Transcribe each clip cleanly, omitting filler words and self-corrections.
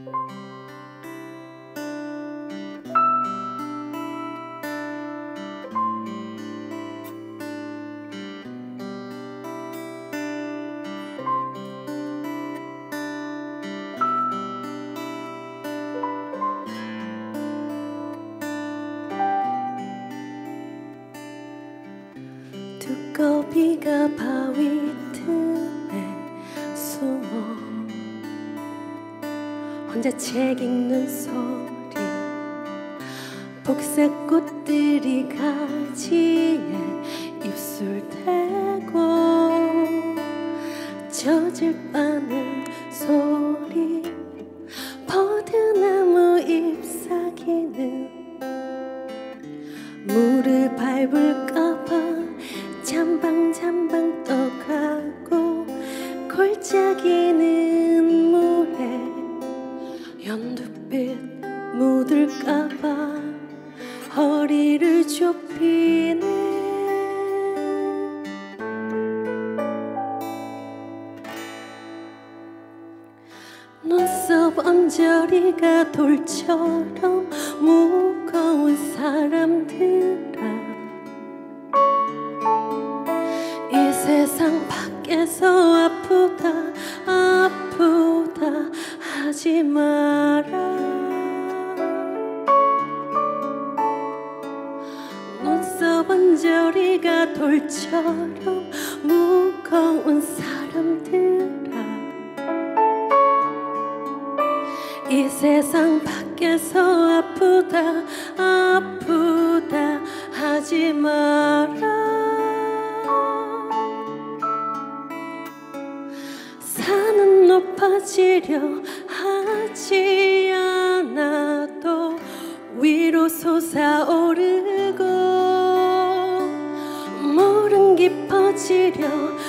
두꺼비가 바위 틈에 숨어 혼자 책 읽는 소리, 복색 꽃들이 가지에 입술 대고 젖을 빠는 소리, 버드나무 잎사귀는 물을 밟을까봐 잠방잠방 떠가고, 골짜기는 물에 연두빛 묻을까봐 허리를 좁히네. 눈썹 언저리가 돌처럼 무거운 사람들아, 이 세상 밖에서 아프다 아프다 하지 마라. 눈썹 언저리가 돌처럼 무거운 사람들아, 이 세상 밖에서 아프다 아프다 하지 마라. 산은 높아지려 하지 않아도 위로 솟아오르고, 물은 깊어지려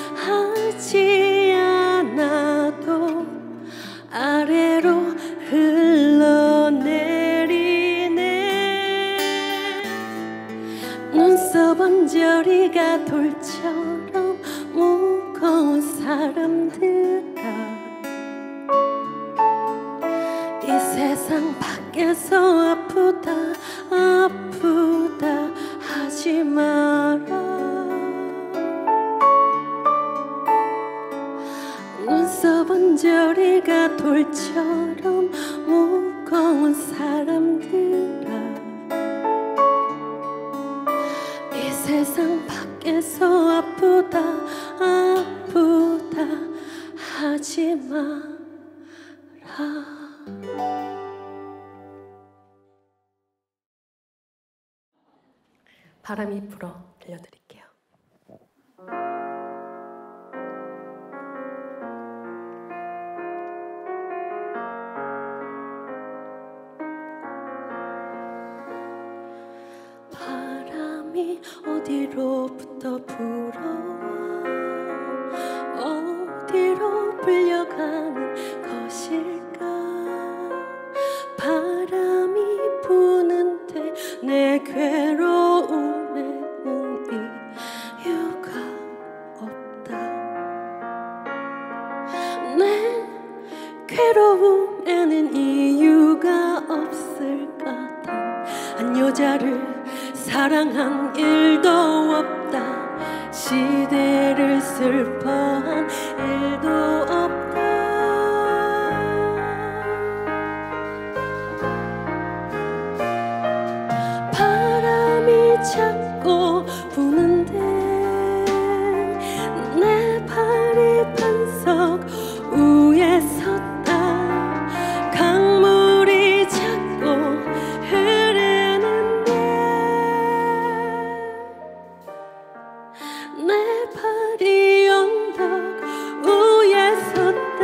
하지 않아도 아래로 흘러내리네. 눈썹 언저리가 돌처럼 무거운 사람들아, 이 세상 밖에서 아프다 아프다 하지 마라. 눈썹 언저리가 돌처럼 무거운 사람들아, 이 세상 밖에서 아프다 아프다 하지 마라. 바람이 불어 들려드릴게요. 바람이 어디로부터 불어와 어디로 불려가는 것일까. 바람이 부는데 내 괴로움에는 이유가 없다. 내 괴로움에는 이유가 없을 까단 한 여자를 사랑한 일도 없다. 시대를 슬퍼한 일도 없다. 바람이 자꾸 부는데 내 발이 반석 위에 섰다. 강물이 자꾸 흐르는데 내 발이 언덕 위에 섰다.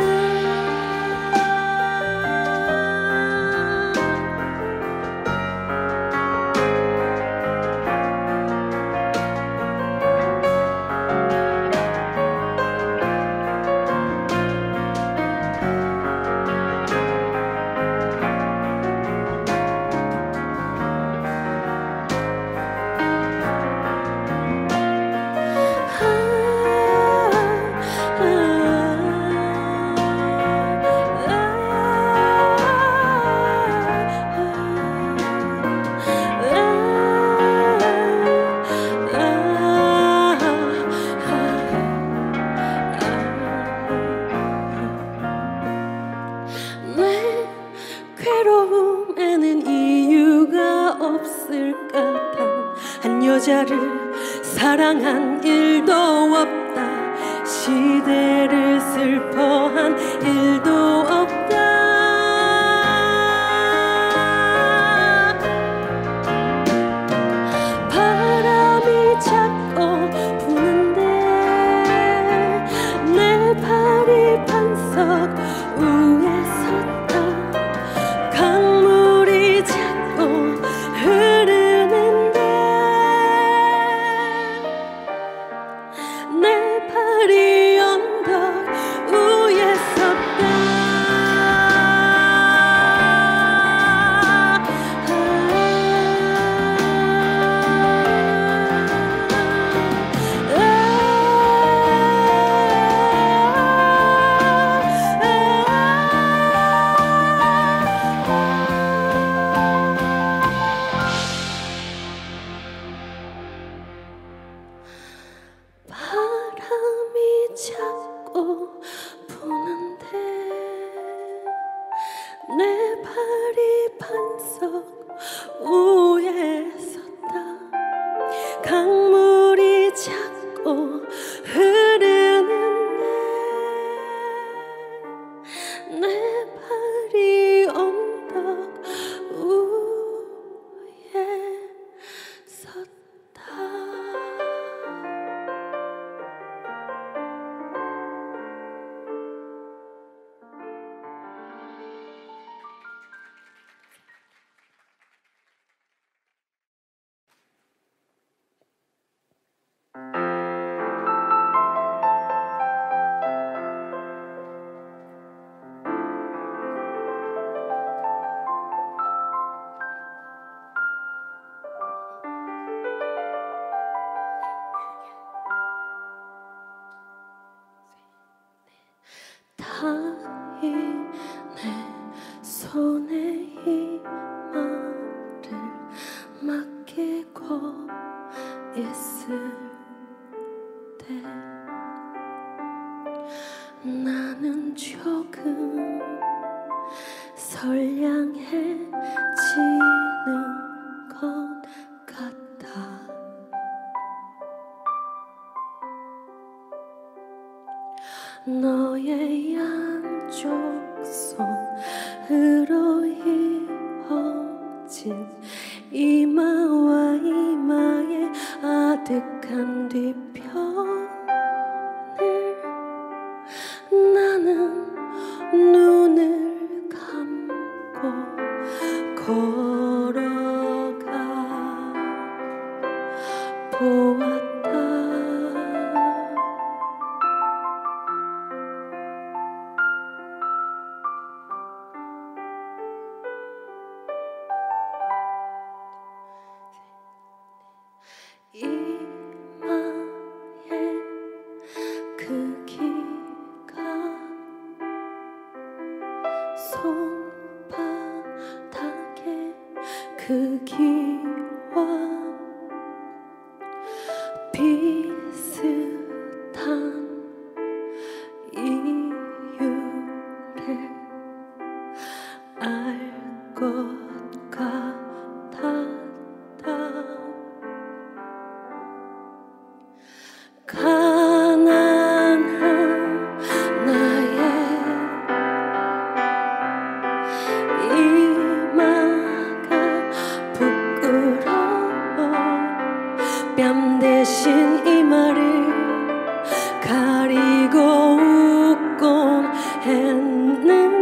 여자를 사랑한 일도 없다. 시대를 슬퍼한 일도 없다. 바람이 자꾸 부는데 내 발이 반석 위에 섰다. 강물이 자꾸 흐르는데 내 발이 언덕 위에 섰다. 바람이 자꾸 부는데 내 발이 반석 위에 섰다. 강물이 자꾸 흐르는데 내 발이 언덕 위에 섰다. 다이 내 손에 이 말을 맡기고 있을 때 나는 조금 선량해지는 것 같아. 너의 양쪽 손으로 이어진 이마와 이마의 아득한 뒤편을 나는 눈을 감고 걸어가 보았다. 이마에 그 기가 손바닥에 그 기와 비슷한 이유를 알 것 같았다. 가난한 나의 이마가 부끄러워 뺨 대신 이마를 가리고 웃곤 했는데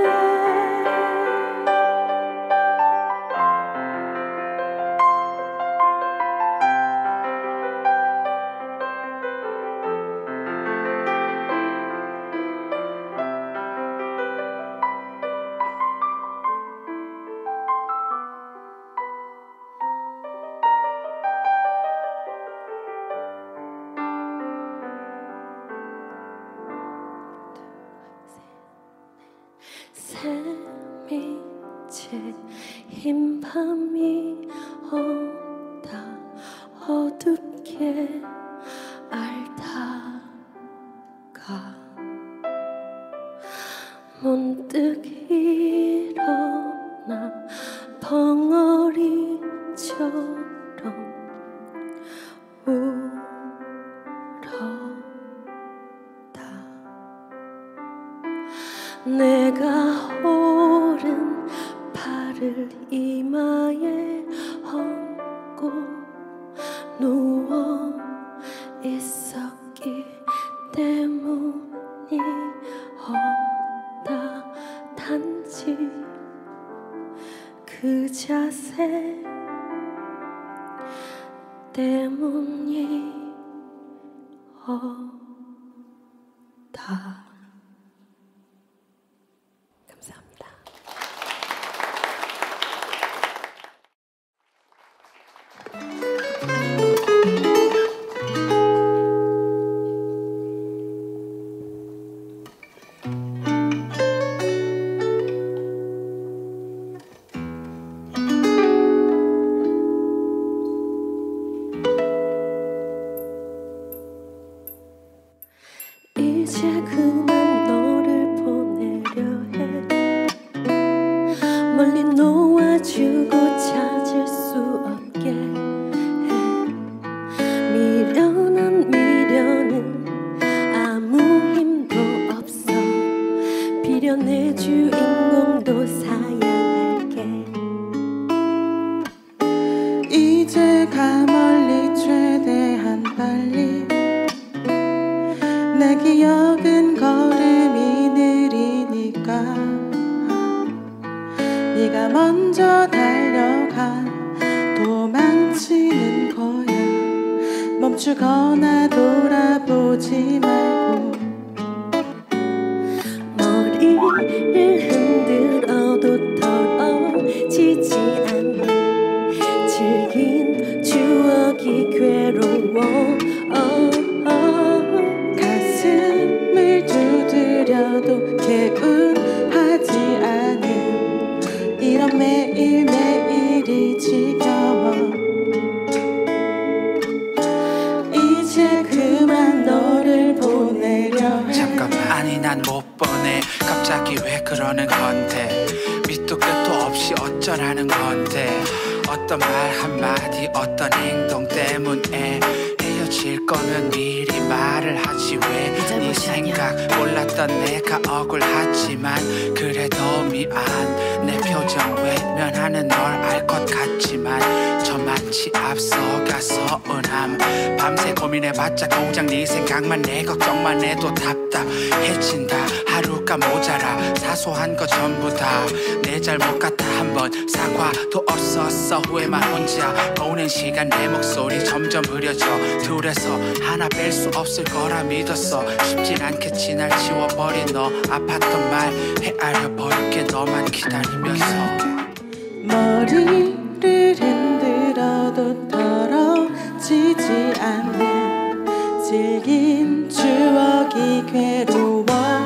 새미치 흰 밤이 오다 어둡게 앓다가 문득 일어나 벙어리처럼 내가 오른 발을 이마에 얹고 누워 있었기 때문이었다. 단지 그 자세 때문이었다. 감사합니다. 이제 그만 너를 보내려 해. 멀리 놓아주고 찾을 수 없게 해. 미련한 미련은 아무 힘도 없어. 비련의 주인공도 사양할게. 이제 가 멀리 최대한 빨리. 내 기억은 걸음이 느리니까 네가 먼저 달려가 도망치는 거야. 멈추거나 돌아보지 말고. 머리를 흔들어도 떨어지지 않는 질긴 추억이 괴로워. 가슴을 두드려도 개운하지 않은 이런 매일매일이 지겨워. 이제 그만 너를 보내려 해. 잠깐만, 아니 난 못 보내. 갑자기 왜 그러는 건데. 밑도 끝도 없이 어쩌라는 건데. 어떤 말 한마디 어떤 행동 때문에 헤어질 거면 미리 말을 하지. 왜 네 생각 몰랐던 내가 억울하지만 그래도 미안. 내 표정 외면하는 널 알 것 같지만 저만치 앞서가 서운함. 밤새 고민해봤자 고작 네 생각만 내 걱정만 해도 답답해진다. 하루가 모자라 사소한 거 전부 다 내 잘못 같아. 한번 사과도 없었어. 후회만 혼자 보낸 시간 내 목소리 점점 흐려져. 둘에서 하나 뺄 수 없을 거라 믿었어. 쉽진 않겠지 날 지워버린 너. 아팠던 말 헤아려 버릴게 너만 기다리면서. 머리를 흔들어도 떨어지지 않는 질긴 추억이 괴로워.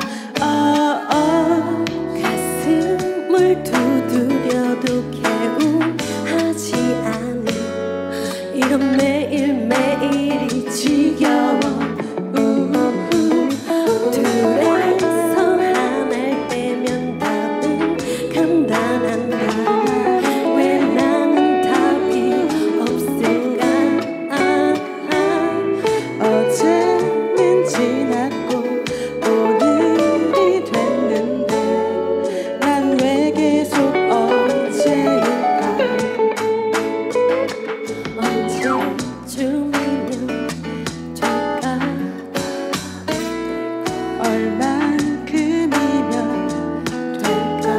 가슴을 두드려도 개운하지 않은 이런 매일매일이 지겨워. 둘에서 하나를 빼면 답은 간단한가. 왜 나는 답이 없을까. 어제는 지났고 오늘이 됐는데 난 왜 계속 어제일까. 언제쯤이면 될까. 얼만큼이면 될까.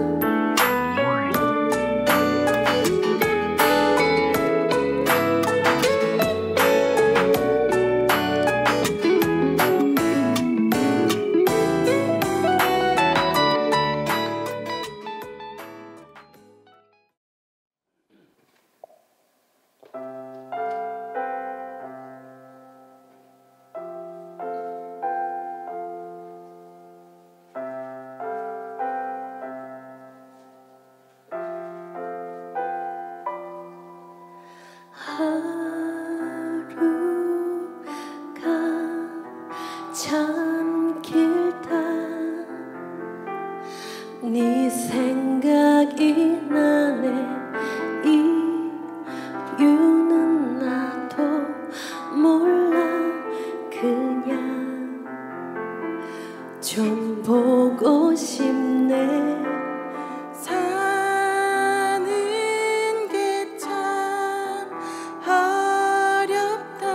하루가 참 길다. 네 생각이 나네. 이유는 나도 몰라. 그냥 좀 보고 싶네. 사는 게 참 어렵다.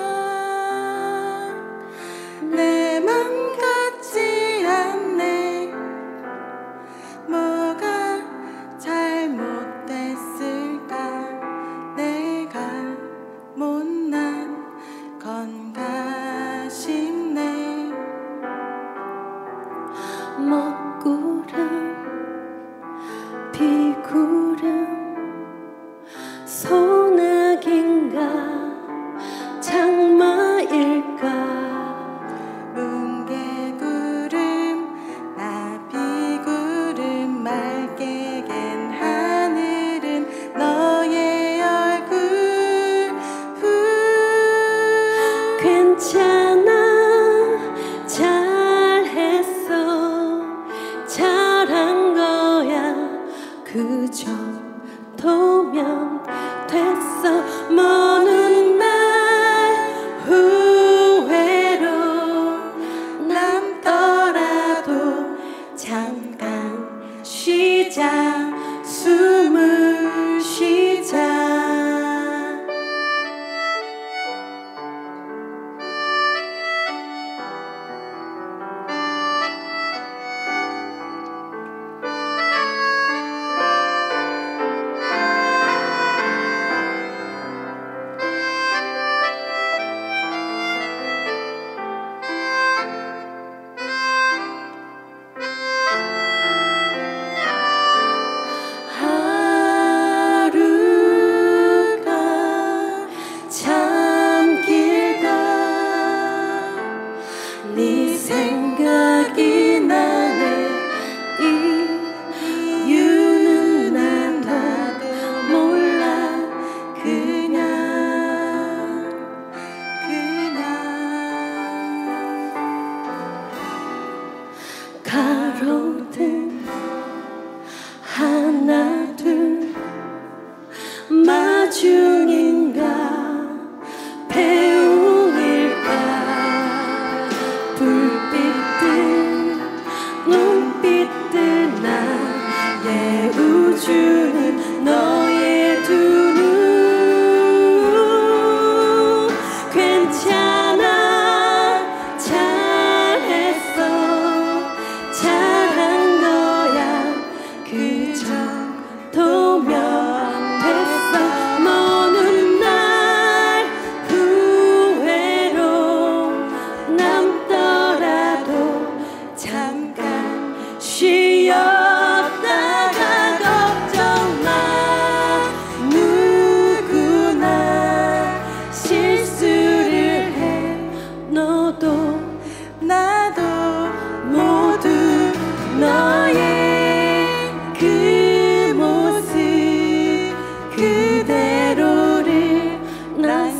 내 맘 같지 않네. 뭐가 잘못됐을까. 내가 못난 건가 싶네. 먹구름 비구름 소나기인가 장마일까. 뭉게구름 나비구름 맑게 갠 하늘은 너의 얼굴. 괜찮아 잘했어 잘한 거야 그 정도면 됐어. 먼 날 후회로 남더라도 잠깐 쉬자 숨을 쉬자. 하루가 참 길다. 네 생각이 나네. 이유는 나도 몰라. 그냥 가로등 하나 둘 마중인가 배웅일까. 불빛들 눈빛들 나의 우주는 너의 두 눈. 괜찮아 잘했어 잘한 거야 그 정도면 됐어. 먼 날 후회로 남더라도 잠깐 쉬었다가 걱정 마. 누구나 실수를 해. 너도 나도 모두 너의 그 모습 그대로를 난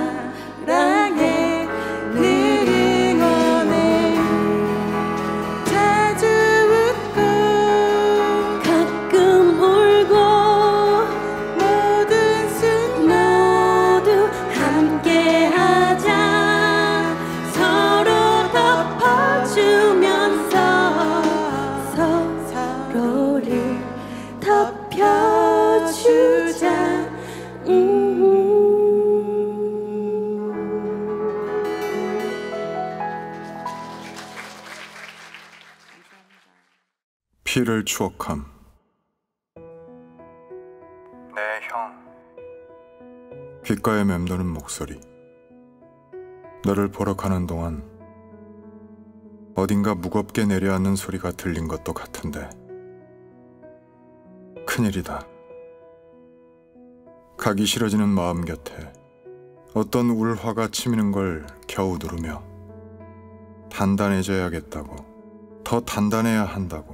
사랑해 늘 응원해. 자주 웃고 가끔 울고 모든 순간 모두 함께하자. 서로 덮어주면서 서로를 덮여주자. 피를 추억함. 네, 형. 귓가에 맴도는 목소리. 너를 보러 가는 동안 어딘가 무겁게 내려앉는 소리가 들린 것도 같은데 큰일이다. 가기 싫어지는 마음 곁에 어떤 울화가 치미는 걸 겨우 누르며 단단해져야겠다고, 더 단단해야 한다고,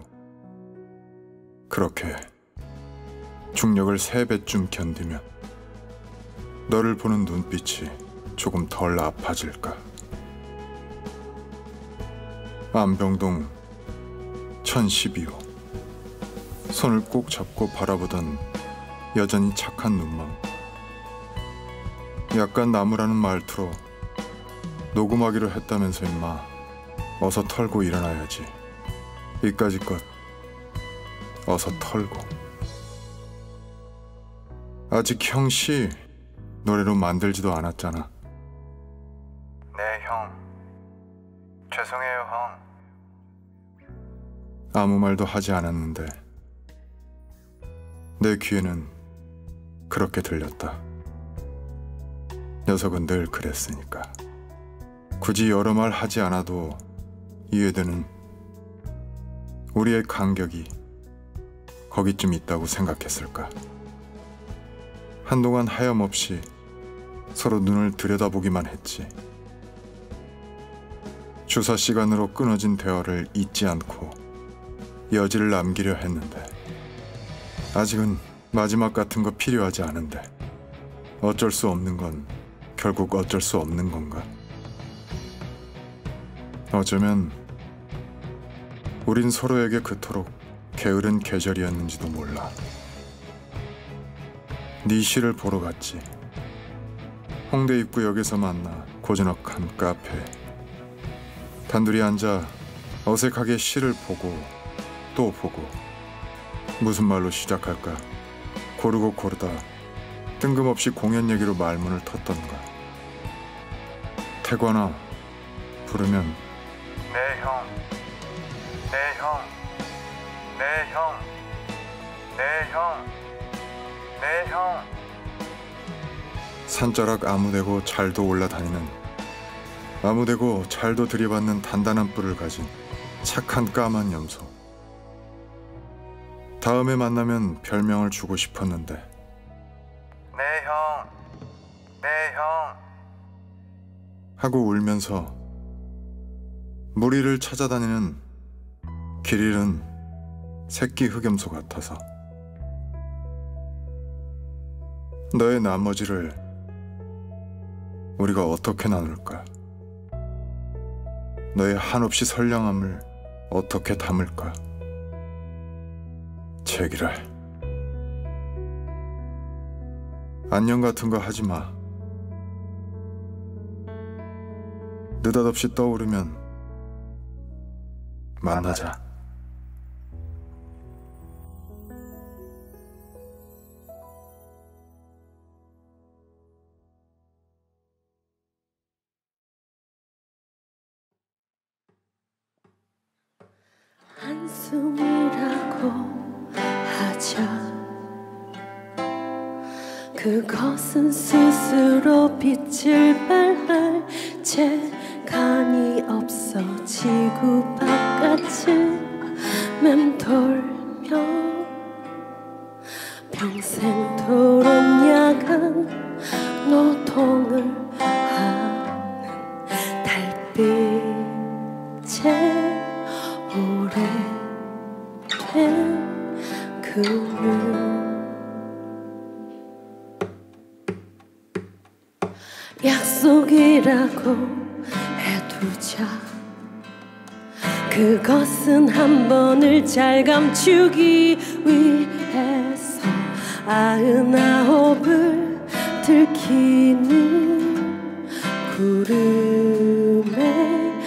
그렇게 중력을 3배쯤 견디면 너를 보는 눈빛이 조금 덜 아파질까. 안병동 1012호. 손을 꼭 잡고 바라보던 여전히 착한 눈망. 약간 나무라는 말투로 녹음하기로 했다면서 임마. 어서 털고 일어나야지. 이까짓 것 어서 털고. 아직 형씨 노래로 만들지도 않았잖아. 네, 형. 죄송해요, 형. 아무 말도 하지 않았는데 내 귀에는 그렇게 들렸다. 녀석은 늘 그랬으니까. 굳이 여러 말 하지 않아도 이해되는 우리의 간격이 거기쯤 있다고 생각했을까. 한동안 하염없이 서로 눈을 들여다보기만 했지. 주사 시간으로 끊어진 대화를 잊지 않고 여지를 남기려 했는데 아직은 마지막 같은 거 필요하지 않은데 어쩔 수 없는 건 결국 어쩔 수 없는 건가? 어쩌면 우린 서로에게 그토록 게으른 계절이었는지도 몰라. 네 시를 보러 갔지. 홍대 입구역에서 만나 고즈넉한 카페. 단둘이 앉아 어색하게 시를 보고 또 보고 무슨 말로 시작할까 고르고 고르다 뜬금없이 공연 얘기로 말문을 텄던가. 태관아 부르면 네, 형. 네, 형. 네, 형. 네, 형. 네, 형. 산자락 아무데고 잘도 올라다니는, 아무데고 잘도 들이받는 단단한 뿔을 가진 착한 까만 염소. 다음에 만나면 별명을 주고 싶었는데. 네, 형. 네, 형. 하고 울면서 무리를 찾아다니는 길 잃은 새끼 흑염소 같아서. 너의 나머지를 우리가 어떻게 나눌까? 너의 한없이 선량함을 어떻게 담을까? 제기랄. 안녕 같은 거 하지 마. 느닷없이 떠오르면 만나자. 한숨이라고 하자. 그것은 스스로 빛을 발할 재간이 없어 지구 바깥을 맴돌며 평생토록 야간 노동을 하는 달빛에 오래된 그는 약속이라고 해두자. 그것은 한 번을 잘 감추기 위해서 99을 들키는 구름의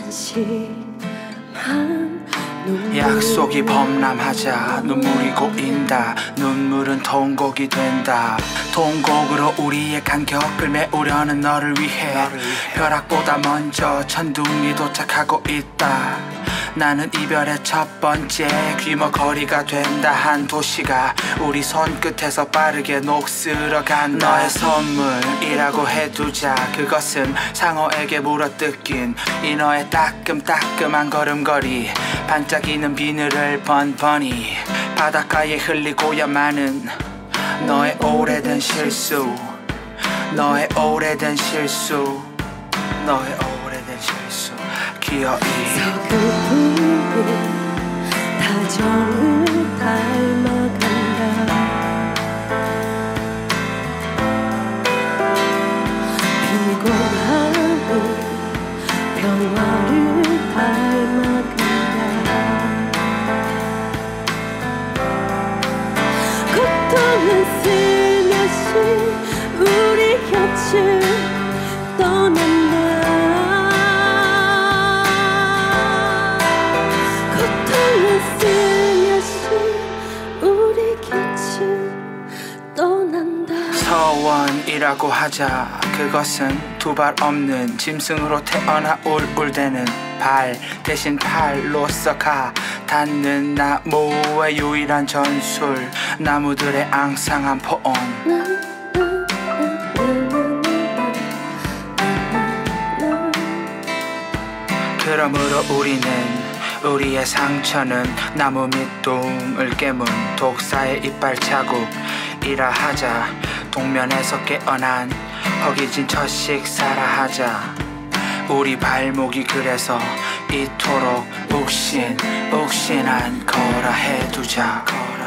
한심한 약속이 범람하자 눈물이 고인다. 눈물은 통곡이 된다. 통곡으로 우리의 간격을 메우려는 너를 위해 벼락보다 먼저 천둥이 도착하고 있다. 나는 이별의 첫 번째 귀머거리가 된다. 한 도시가 우리 손끝에서 빠르게 녹슬어간 너의 선물이라고 해두자. 그것은 상어에게 물어뜯긴 이 너의 따끔따끔한 걸음걸이. 반짝이는 비늘을 번번이 바닷가에 흘리고야만은 너의 오래된 실수. 너의 오래된 실수. 너의 오래된 실수. 기어이 서글픔이 다정을 닮아간다. 피곤함이 평화를 닮아간다. 고통은 슬며시 우리 곁을 떠난다. 고통은 슬며시 울이라고 하자. 그것은 두 발 없는 짐승으로 태어나 울대는 발 대신 팔로써 가 닿는 나무의 유일한 전술, 나무들의 앙상한 포옹. 그러므로 우리의 상처는 나무 밑둥을 깨문 독사의 이빨 자국이라 하자. 동면에서 깨어난 허기진 첫 식사라 하자. 우리 발목이 그래서 이토록 욱신한 거라 해두자.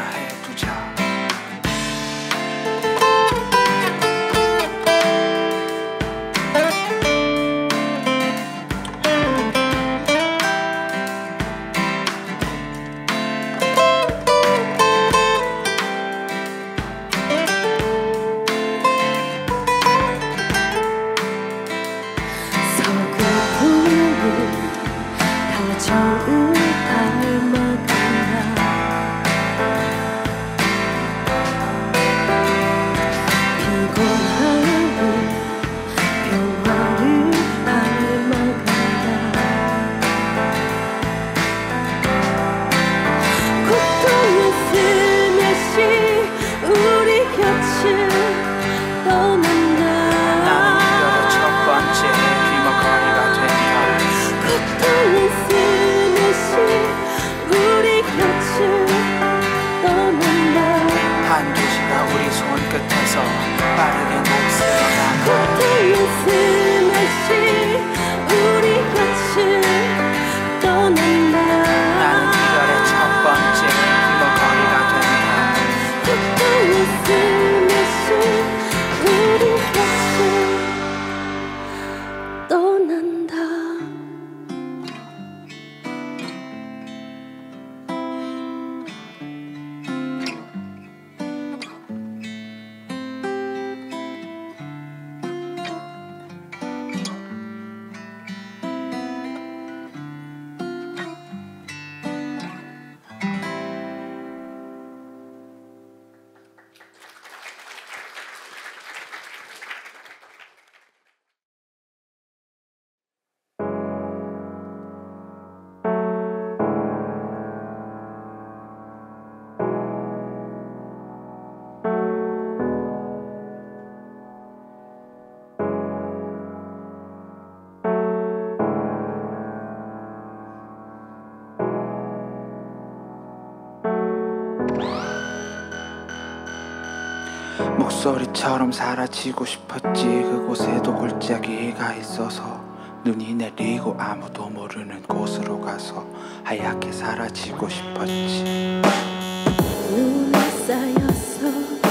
목소리처럼 사라지고 싶었지. 그곳에도 골짜기가 있어서 눈이 내리고 아무도 모르는 곳으로 가서 하얗게 사라지고 싶었지. 눈에 쌓여서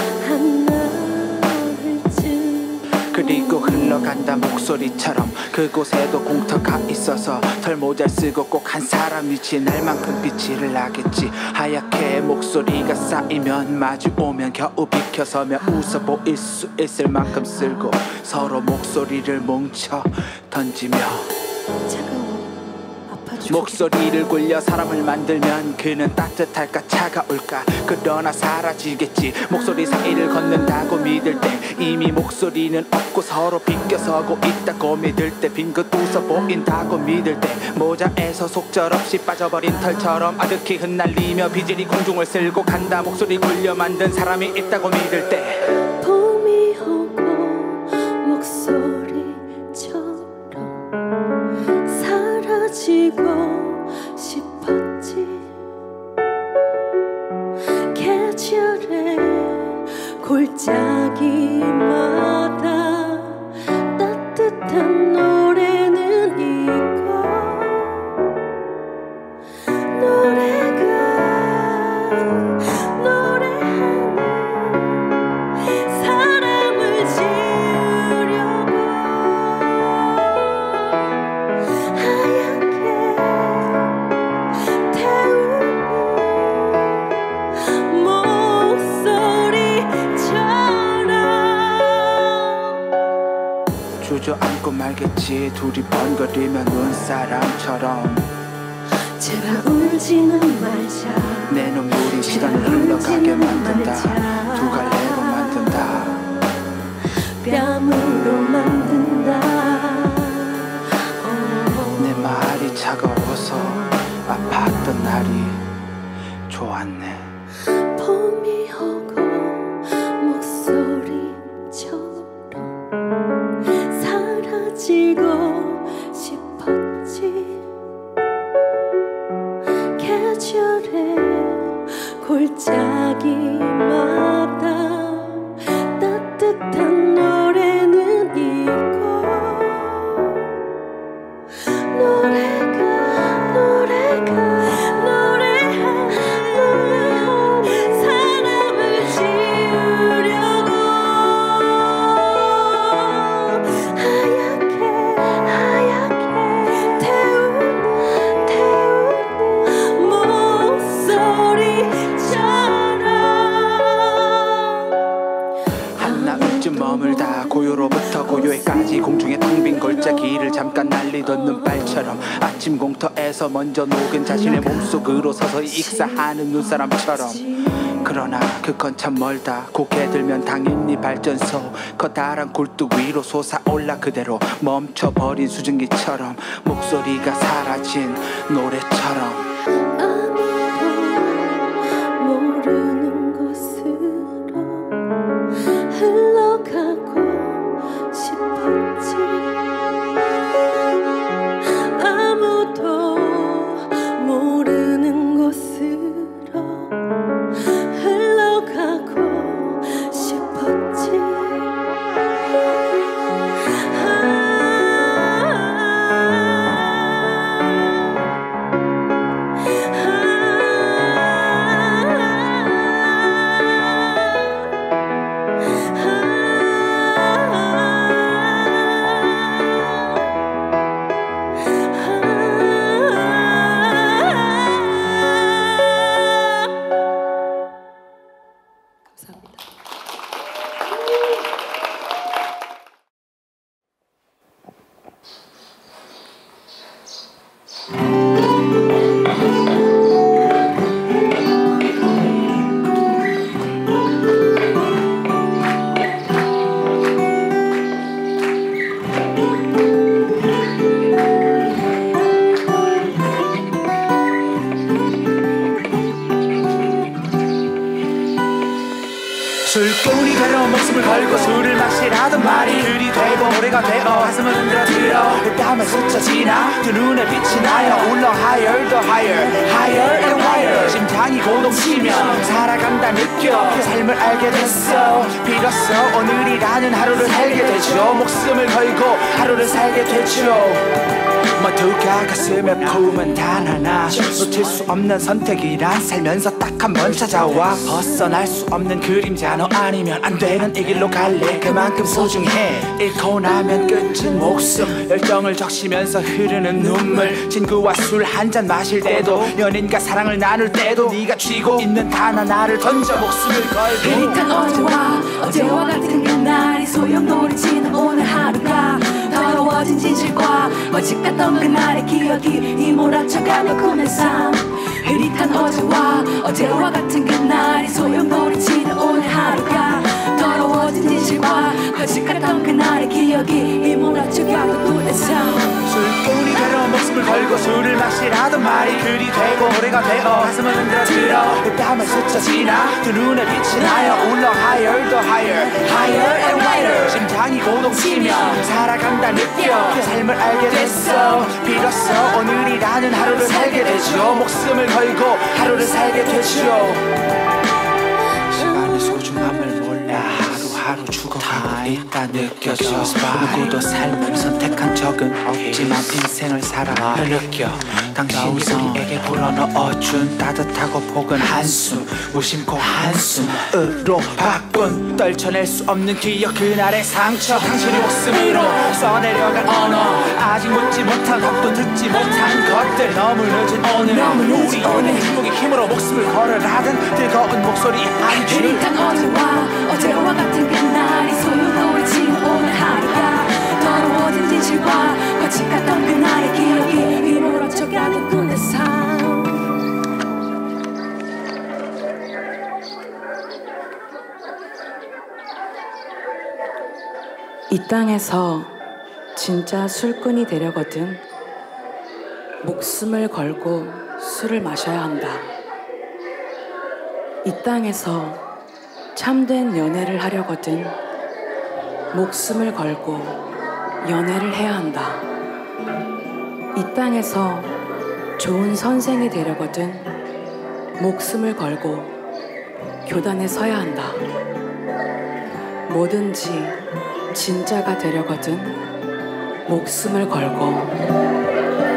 한나흘쯤 그리고 흘러간다 목소리처럼 그곳에도 공터가 있어서 털모자를 쓰고 꼭 한 사람이지 날만큼 빛을 나겠지. 하얗게 목소리가 쌓이면 마주 오면 겨우 비켜서며 웃어 보일 수 있을 만큼 쓸고 서로 목소리를 뭉쳐 던지며 목소리를 굴려 사람을 만들면 그는 따뜻할까 차가울까. 그러나 사라지겠지. 목소리 사이를 걷는다고 믿을 때 이미 목소리는 없고 서로 비껴서고 있다고 믿을 때 빙긋 웃어 보인다고 믿을 때 모자에서 속절없이 빠져버린 털처럼 아득히 흩날리며 비질이 공중을 쓸고 간다. 목소리 굴려 만든 사람이 있다고 믿을 때 봄이 오고 목소리처럼 사라지고 싶었지. 계절의 골짜기마다 따뜻한 노래는 있고 노래가 노래하는 사람을 지우려고 하얗게 태우는 목소리처럼 주저앉고 말겠지. 둘이 번거리며 눈사람처럼 제발 울지는 말자. 내 눈물이 시간을 흘러가게 만든다. 두 갈래로 만든다. 뺨 보았네. 봄이 오고 목소리처럼 사라지고 싶었지. 계절의 골짜기마다 따뜻한 노래는 있고 노래하는 사람을 지우려고 하얗게 태우는 목소리처럼 한나흘쯤 머물다 고요로부터 고요에까지 공중에 텅 빈 골짜기를 잠깐 날리던 눈발처럼 아침 공터에서 먼저 녹은 자신의 몸속으로 서서히 익사하는 눈사람처럼. 그러나 그건 참 멀다. 고개 들면 당연히 발전소 커다란 굴뚝 위로 솟아올라 그대로 멈춰버린 수증기처럼 목소리가 사라진 노래처럼. 아무도 모르는 곳으로 흘러가고 싶었지. 아무도 모르는 곳으로 흘러가고 싶었지. 술꾼이 되려 목숨을 걸고 술을 마시라던 말이 글이 되고 노래가 되어 가슴을 흔들어 들어 땀에 스쳐 지나 두 눈에 빛이 나여 울러 higher the higher higher and higher. 심장이 고동치며 살아간다 느껴 그 삶을 알게 됐어. 비로소 오늘이라는 하루를 살게 되죠. 목숨을 걸고 하루를 살게 되죠. 모두가 가슴에 품은 단 하나 놓칠 수 없는 선택이란 살면서 딱 한 번 찾아와 벗어날 수 없는 그림자. 너 아니면 안 되는 이 길로 갈래. 그만큼 소중해. 잃고 나면 끝은 목숨. 열정을 적시면서 흐르는 눈물. 친구와 술 한잔 마실 때도 연인과 사랑을 나눌 때도 네가 쥐고 있는 단 하나를 던져 목숨을 걸고. 흐릿한 어제와 같은 그날이 소용돌이치는 오늘 하루가 더러워진 진실과 어제 같던 그날의 기억이 휘몰아쳐가는 꿈의 삶. 흐릿한 어제와 같은 그날이 소용돌이치는 오늘 하루가 더러워진 진실과 어제 같던 그날의 기억이 휘몰아쳐가는 꿈의 삶. 술꾼이 되려 목숨을 걸고 술을 마시라던 말이 글이 되고 노래가 되어 가슴을 흔들어 들어 땀을 스쳐 지나 두 눈에 빛이 나여 울러 higher the higher higher and higher. 심장이 고동치며 살아간다 느껴 그 삶을 알게 됐어. 비로소 오늘이라는 하루를 살게 되죠. 목숨을 걸고 하루를 살게 되죠. 시간의 소중함을 몰라 하루하루 죽어가고 있다 느껴져. 누구도 삶을 선택한 적은 없지만 인생을 살아 느껴. 당신이 우리에게 불어넣어준 따뜻하고 포근한 한숨. 무심코 한숨으로 바꾼 떨쳐낼 수 없는 기억 그날의 상처. 당신의 목숨으로 써내려간 언어. 아직 묻지 못한 답도 듣지 못한 것들. 너무 늦은 오늘 우리 오늘 행복의 힘으로 목숨을 걸어라던 뜨거운 목소리 한 줄. 흐릿한 어제와 같은 그날이 소용돌이치는 오늘 하루가 더러워진 진실과 거친 같던 그날의 기억이 휘몰아쳐가는 꿈의 삶. 이 땅에서 진짜 술꾼이 되려거든 목숨을 걸고 술을 마셔야 한다. 이 땅에서 참된 연애를 하려거든 목숨을 걸고 연애를 해야 한다. 이 땅에서 좋은 선생이 되려거든 목숨을 걸고 교단에 서야 한다. 뭐든지 진짜가 되려거든 목숨을 걸고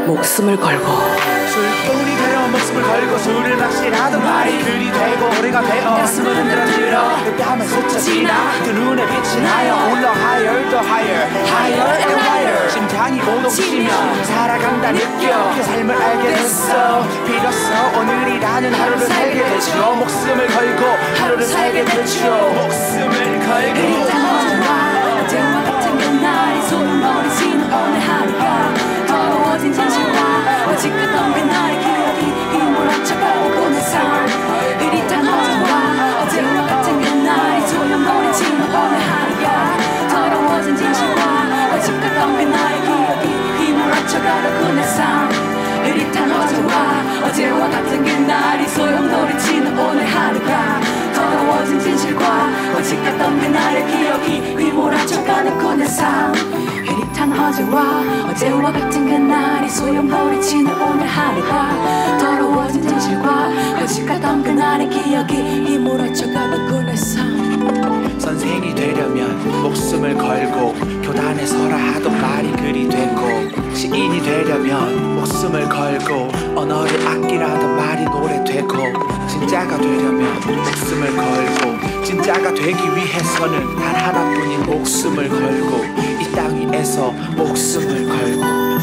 술꾼이 되려 목숨을 걸고 술을 마시라던 말이 글이 되고 노래가 되어 가슴을 흔들어 그 뺨에 스쳐지나 그 눈에 빛이 나여 올라 higher the higher higher and higher 심장이 고독해지며 살아간다 느껴 그 삶을 알게 됐어 비로소 오늘이라는 하루를 살게 됐죠 목숨을 걸고 하루를 살게 됐죠 목숨을 걸고 어제와 같은 그날이 소용돌이치는 오늘 하루가 더러워진 진실과 오직 끝없는 그날의 기억이 휘몰아쳐가고 보낸 삶 흐릿한 어제와 어제와 같은 그날이 소용돌이치는 오늘 하루가 더러워진 진실과 오직 끝없는 그날의 기억이 휘몰아쳐가고 보낸 삶 흐릿한 어제와 같은 그날이 소용돌이치는 오늘 하루가 더러워진 진실과 오직 같던 그날의 기억이 휘몰아쳐가는 그의 삶 흐릿한 어제와 같은 그날이 소용돌이치는 오늘 하루가 더러워진 진실과 오직 같던 그날의 기억이 휘몰아쳐가는 그의 삶 선생이 되려면 목숨을 걸고 교단에 서라 하던 말이 글이 되고 시인이 되려면 목숨을 걸고 언어를 아끼라던 말이 노래 되고 진짜가 되려면 목숨을 걸고 진짜가 되기 위해서는 단 하나뿐인 목숨을 걸고 이 땅 위에서 목숨을 걸고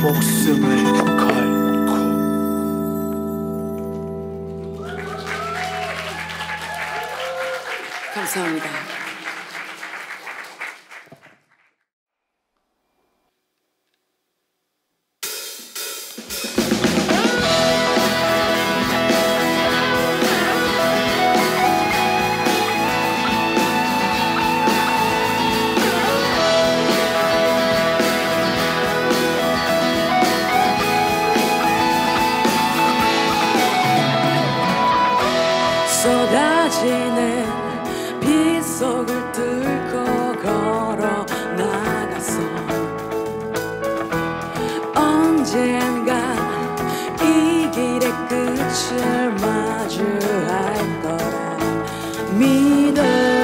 감사합니다. 쏟아지는 빗속을 뚫고 걸어 나갔어 언젠가 이 길의 끝을 마주할 거라 믿어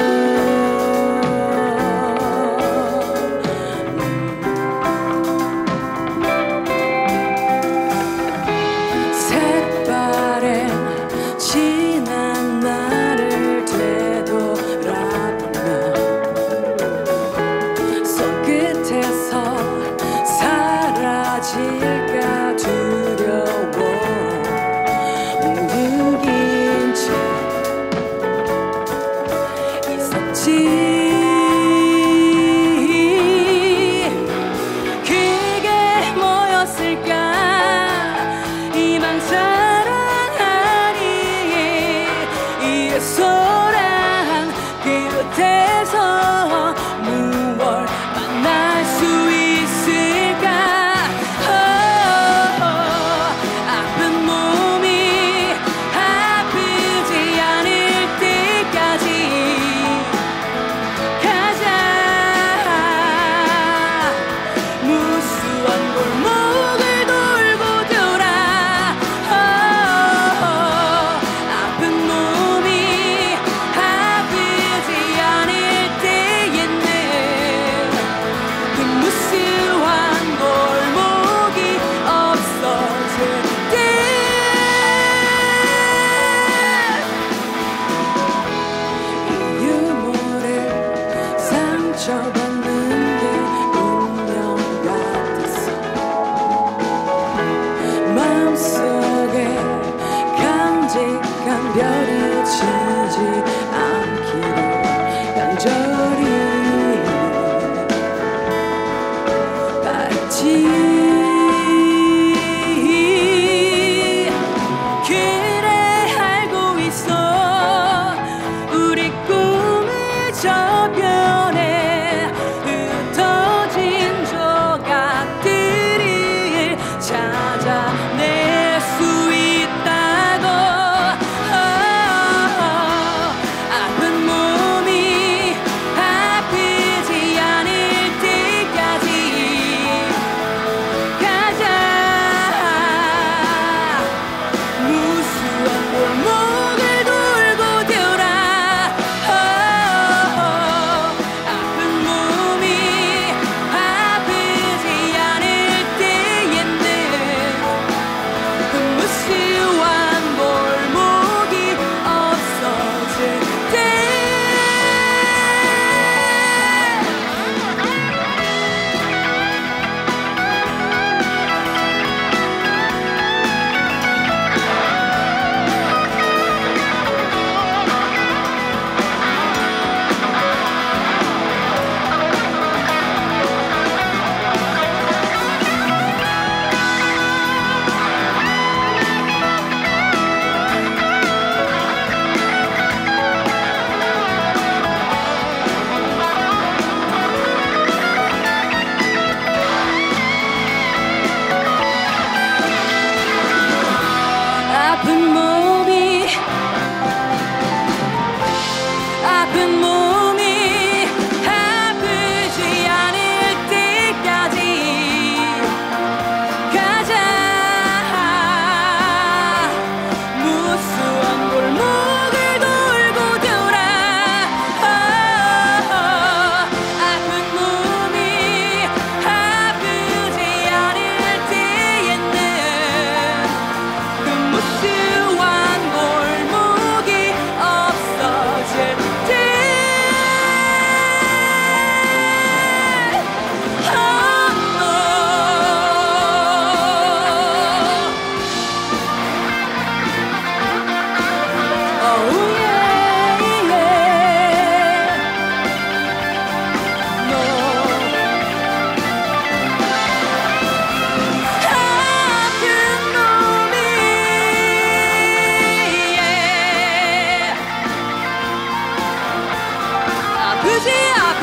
사라질까 두려워 움직인 채 찾아낼 수 있다고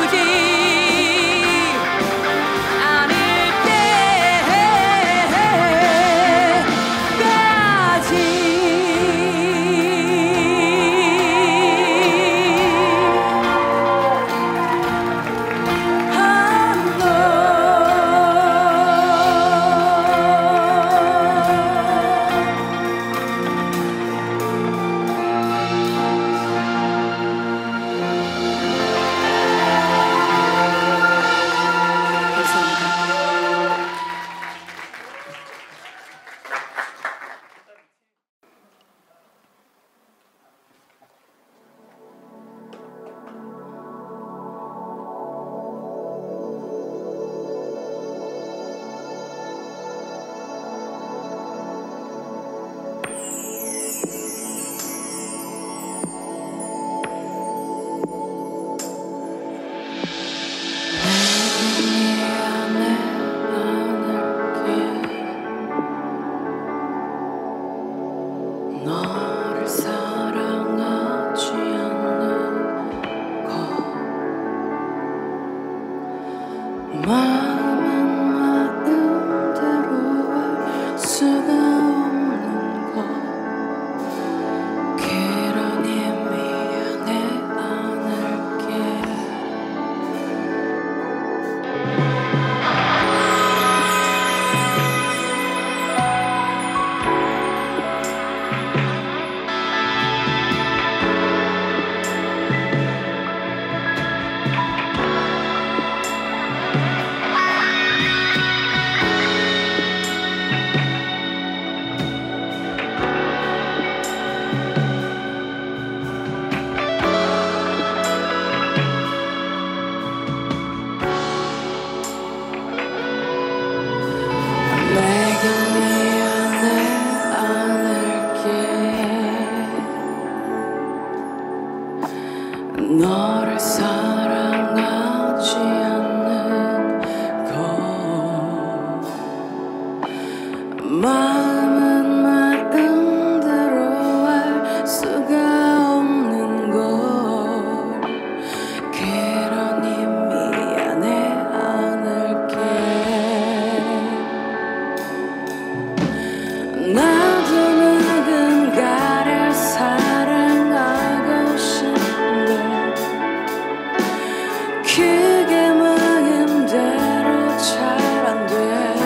너를 사랑하지 않는 것 마음은 마음대로 할 수가 없는 걸 그러니 미안해 않을게 나도 누군가를 사랑하고 싶은데 그게 마음대로 잘 안 돼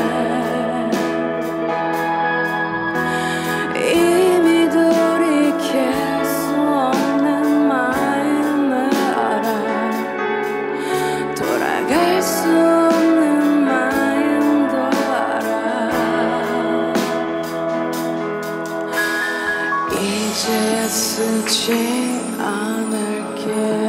이미 돌이킬 수 없는 마음을 알아 돌아갈 수 없는 마음도 알아 이제 쓰지 않을게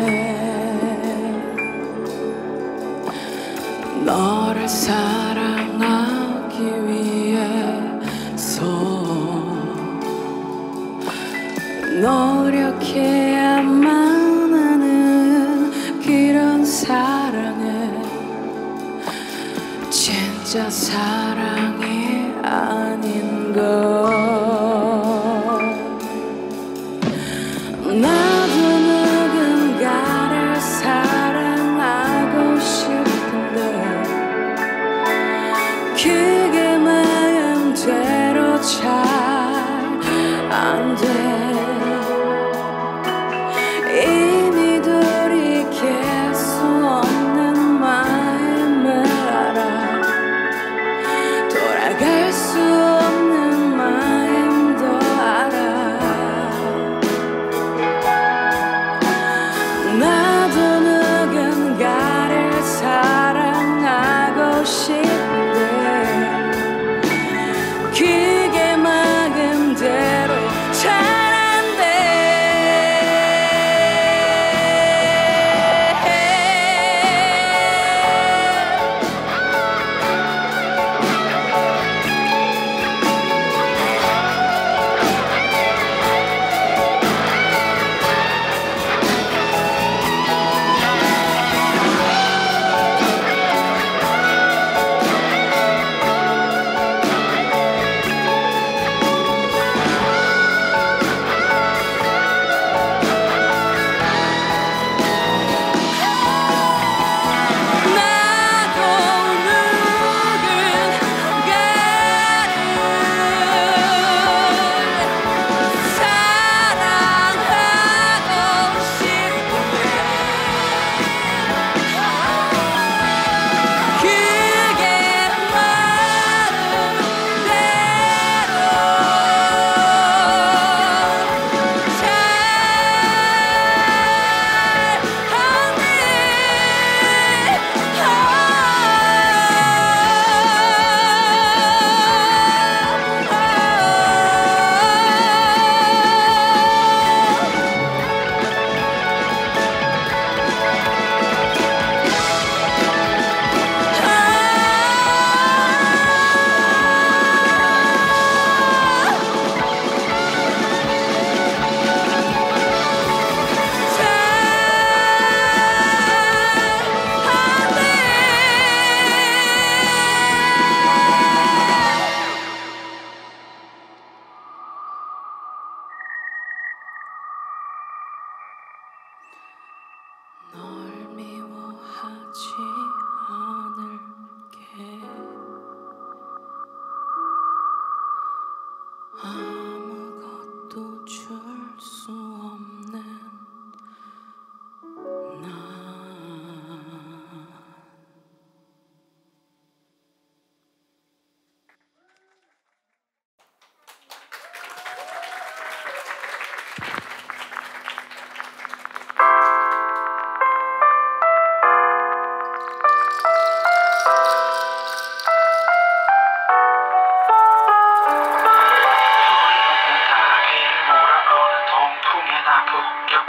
너를 사랑하기 위해서 노력해야만 하는 그런 사랑은 진짜 사랑이 아닌 걸 나도 누군가를 사랑하고 싶은데 그게 마음대로 잘 안 돼 이미 돌이킬 수 없는 마음을 알아 돌아갈 수 없는 마음도 알아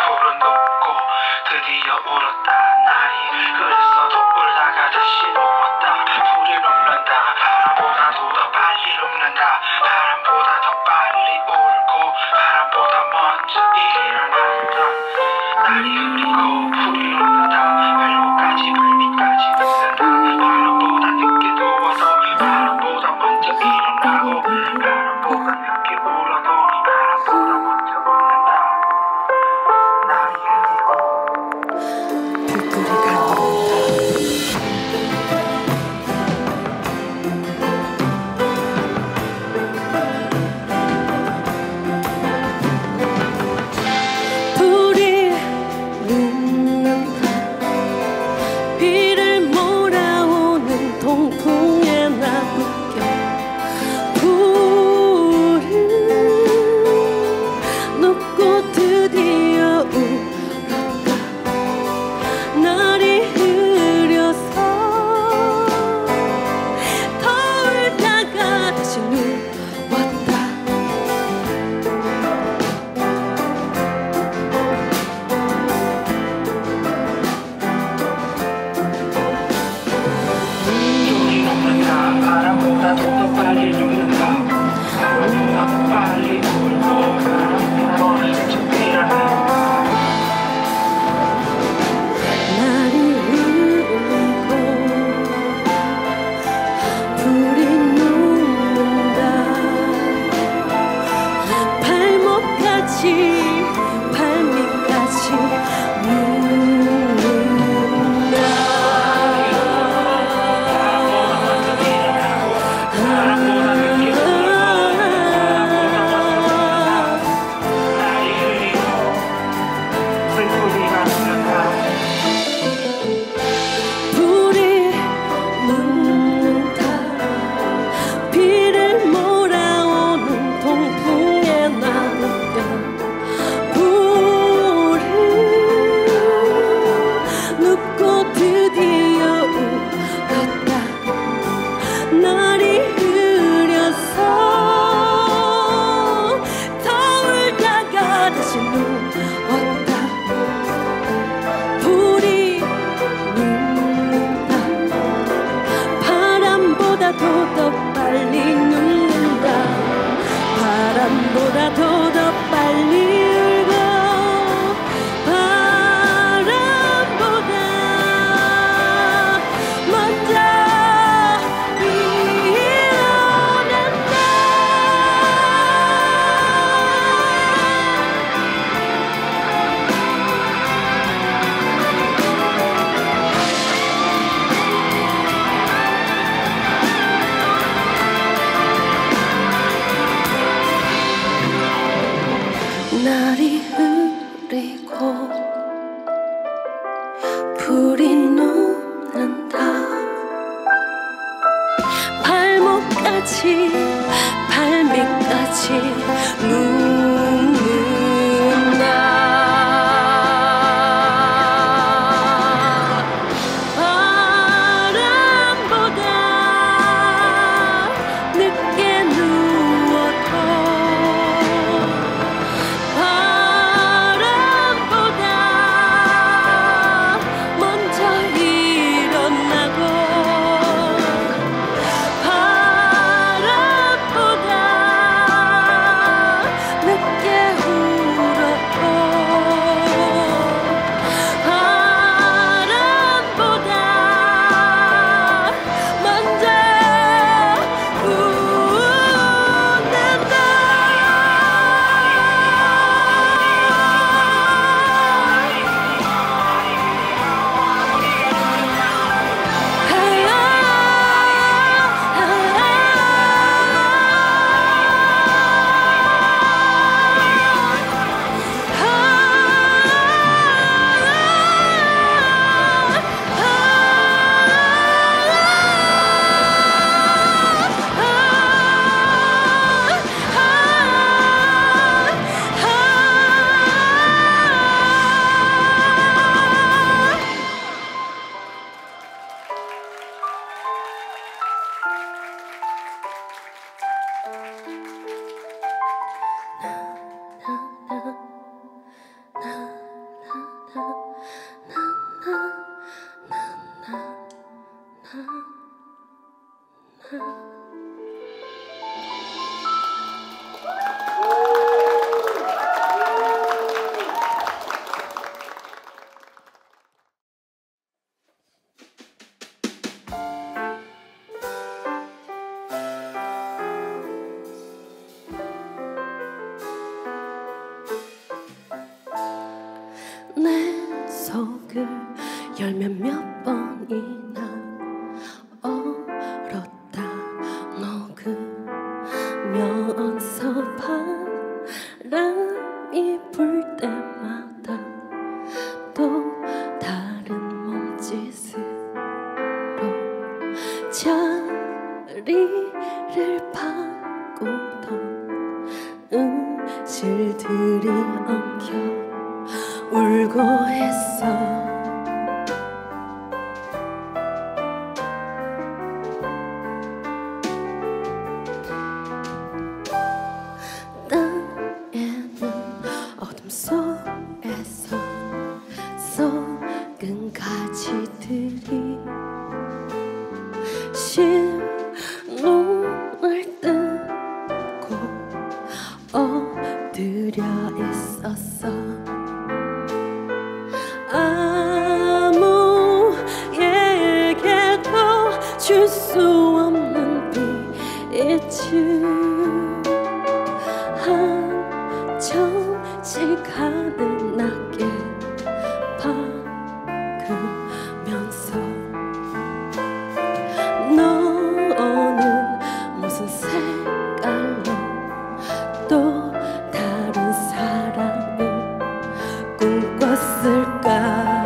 불은 높고 드디어 울었다. 날이 그랬어도 울다가 다시 녹았다. 불이 녹는다. 바람보다도 더 빨리 녹는다. 바람보다 더 빨리 울고 바람보다 먼저 일어난다. 날이 흐리고 불이 녹는다. 발목까지 발밑까지 녹는다. 바람보다 늦게 누워도 바람보다 먼저 일어나고 바람보다 늦게 울어도 바람보다 먼저 웃는다. 날이 흐리고 불길이 가는다. 불이 눈 책을 열면 몇 번이나 얼었다 녹으면서 바람이 불 때마다 또 다른 몸짓으로 자리를 바꾸던 음실들이 엉켜 울고 했어. 땅에는 어둠 속에서 썩은 가지들이 신눈을 뜨고 엎드려 있었어. 아무에게도 줄 수 없는 빛을 한정씩 가능하게 박으면서 너는 무슨 색깔로 또 다른 사랑을 꿈꿨을까.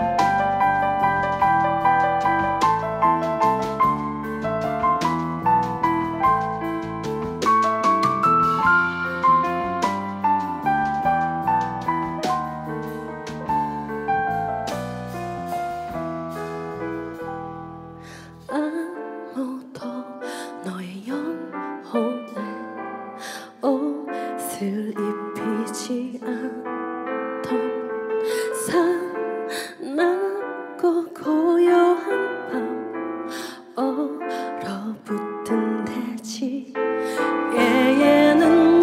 아무도 너의 영혼에 옷을 입히지 않던 산나고 고요한 밤 얼어붙은 대지 얘에는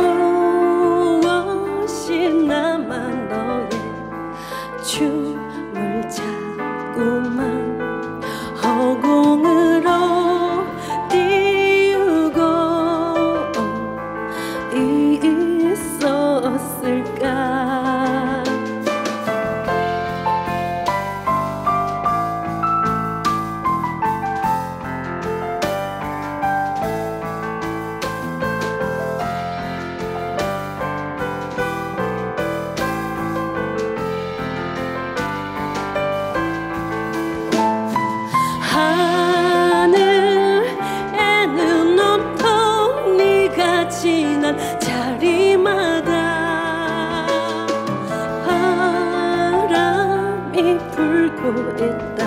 무엇이 남아 너의 춤을 자꾸만 허공으로 띄우고 있었을까. 하늘에는 온통 네가 지난 자리마다 바람이 불고 있다.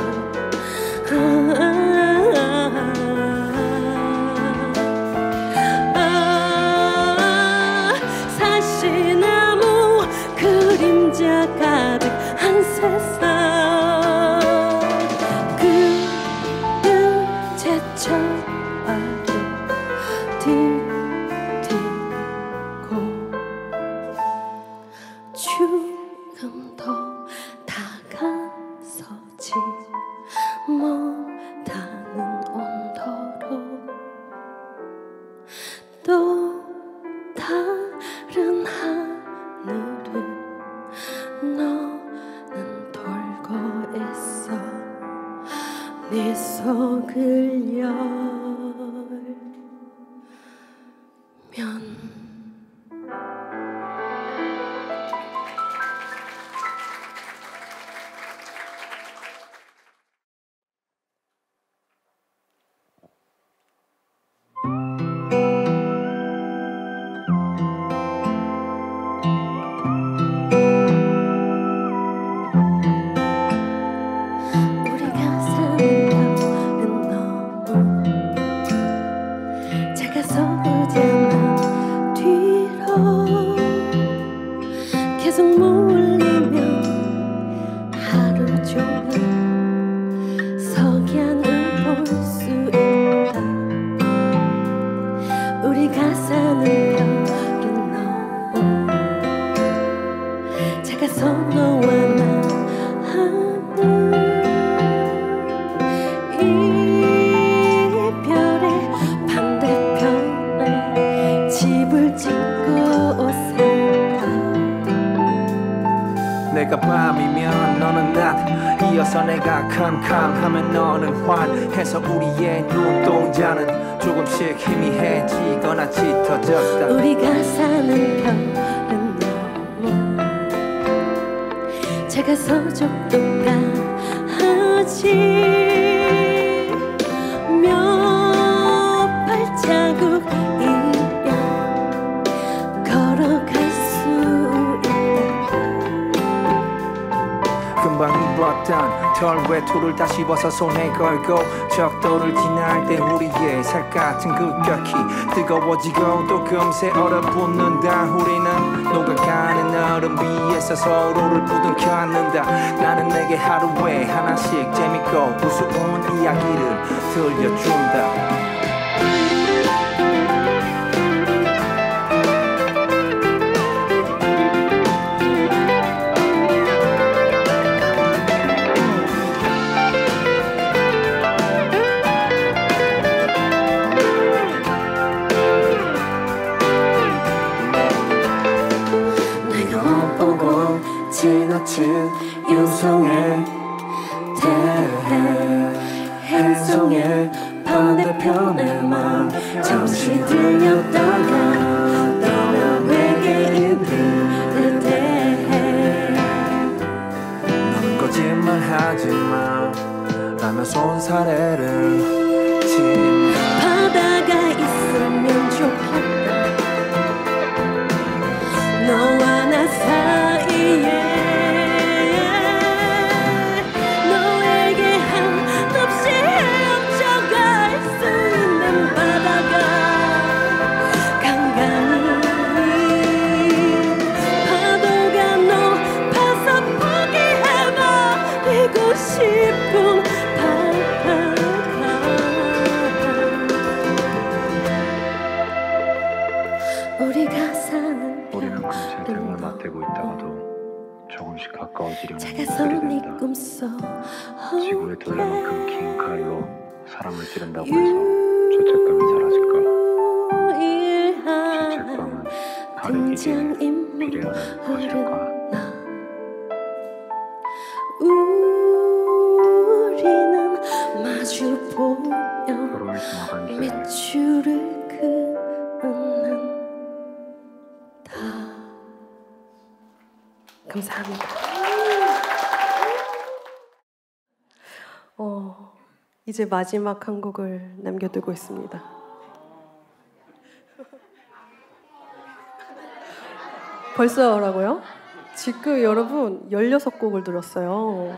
사시나무 그림자 가득한 세상 제철화를 디디고 조금 더 다가서지 못하는 온도로 또 다른 하늘을 너는 돌고 있어. 네 속을 열면 우리가 사는 별은 너무 작아서 오잖아. 뒤로 계속 몰리면 하루 종일 석양을 볼 수 있다. 우리가 사는 별은 너무 작아서 너와 나 하는 이별의 반대편에 집을 짓고 살아. 내가 밤이면 너는 낮 이어서 내가 캄캄하면 너는 환해서 우리의 눈동자는 조금씩 희미해지거나 짙어졌다. 우리가 사는 별은 너무 작아서 적도가 하지 몇 발자국이면 걸어갈 수 금방 입었던 털 외투를 다시 벗어 손에 걸고 적도를 지날 때 우리의 살 같은 급격히 뜨거워지고 또 금세 얼어붙는다. 우리는 녹아가는 얼음 위에서 서로를 부둥켜 안는다. 나는 내게 하루에 하나씩 재밌고 우스운 이야기를 들려준다. 지나친 유성에 대해 해성의 반대편에만 잠시 들렸다가 떠난 외계인들에 대해 넌 거짓말하지마 라며 손사래를 친다. 바다가 있으면 좋겠다. 너와 나 사이에 너에게 한없이 헤엄쳐갈 수 있는 바다가 간간히 파도가 높아서 포기해버리고 싶은 바다가 우리가 사는 우리는 금세 등을 맞대고 있다가도 조금씩 가까워지려는 작아서 모습들이 네 된다. 꿈속 지구의 둘레만큼 긴 칼로 사람을 찌른다고 해서 죄책감이 사라질까? 죄책감은 다르기에 비례하는 것일까? 우리는 마주 보며 서로를 지나간 새 밑줄을 긋는다. 감사합니다. 이제 마지막 한 곡을 남겨두고 있습니다. 벌써라고요? 지금 여러분 16곡을 들었어요.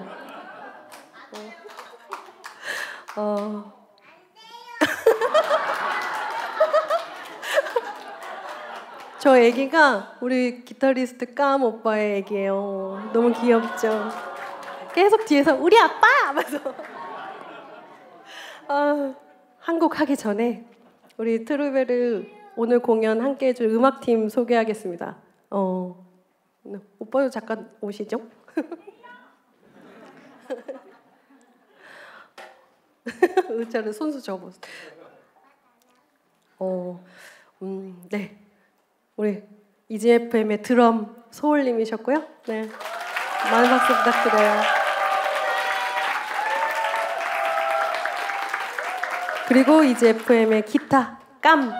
저 애기가 우리 기타리스트 깜 오빠의 애기예요. 너무 귀엽죠? 계속 뒤에서 우리 아빠! 하면서 한 곡 하기 전에 우리 트루베르 오늘 공연 함께 해줄 음악팀 소개하겠습니다. 오빠도 잠깐 오시죠? 의자를 손수 접었어. 네. 우리 EGFM의 드럼 소울님이셨고요. 네. 많은 박수 부탁드려요. 그리고 EGFM의 기타 깜.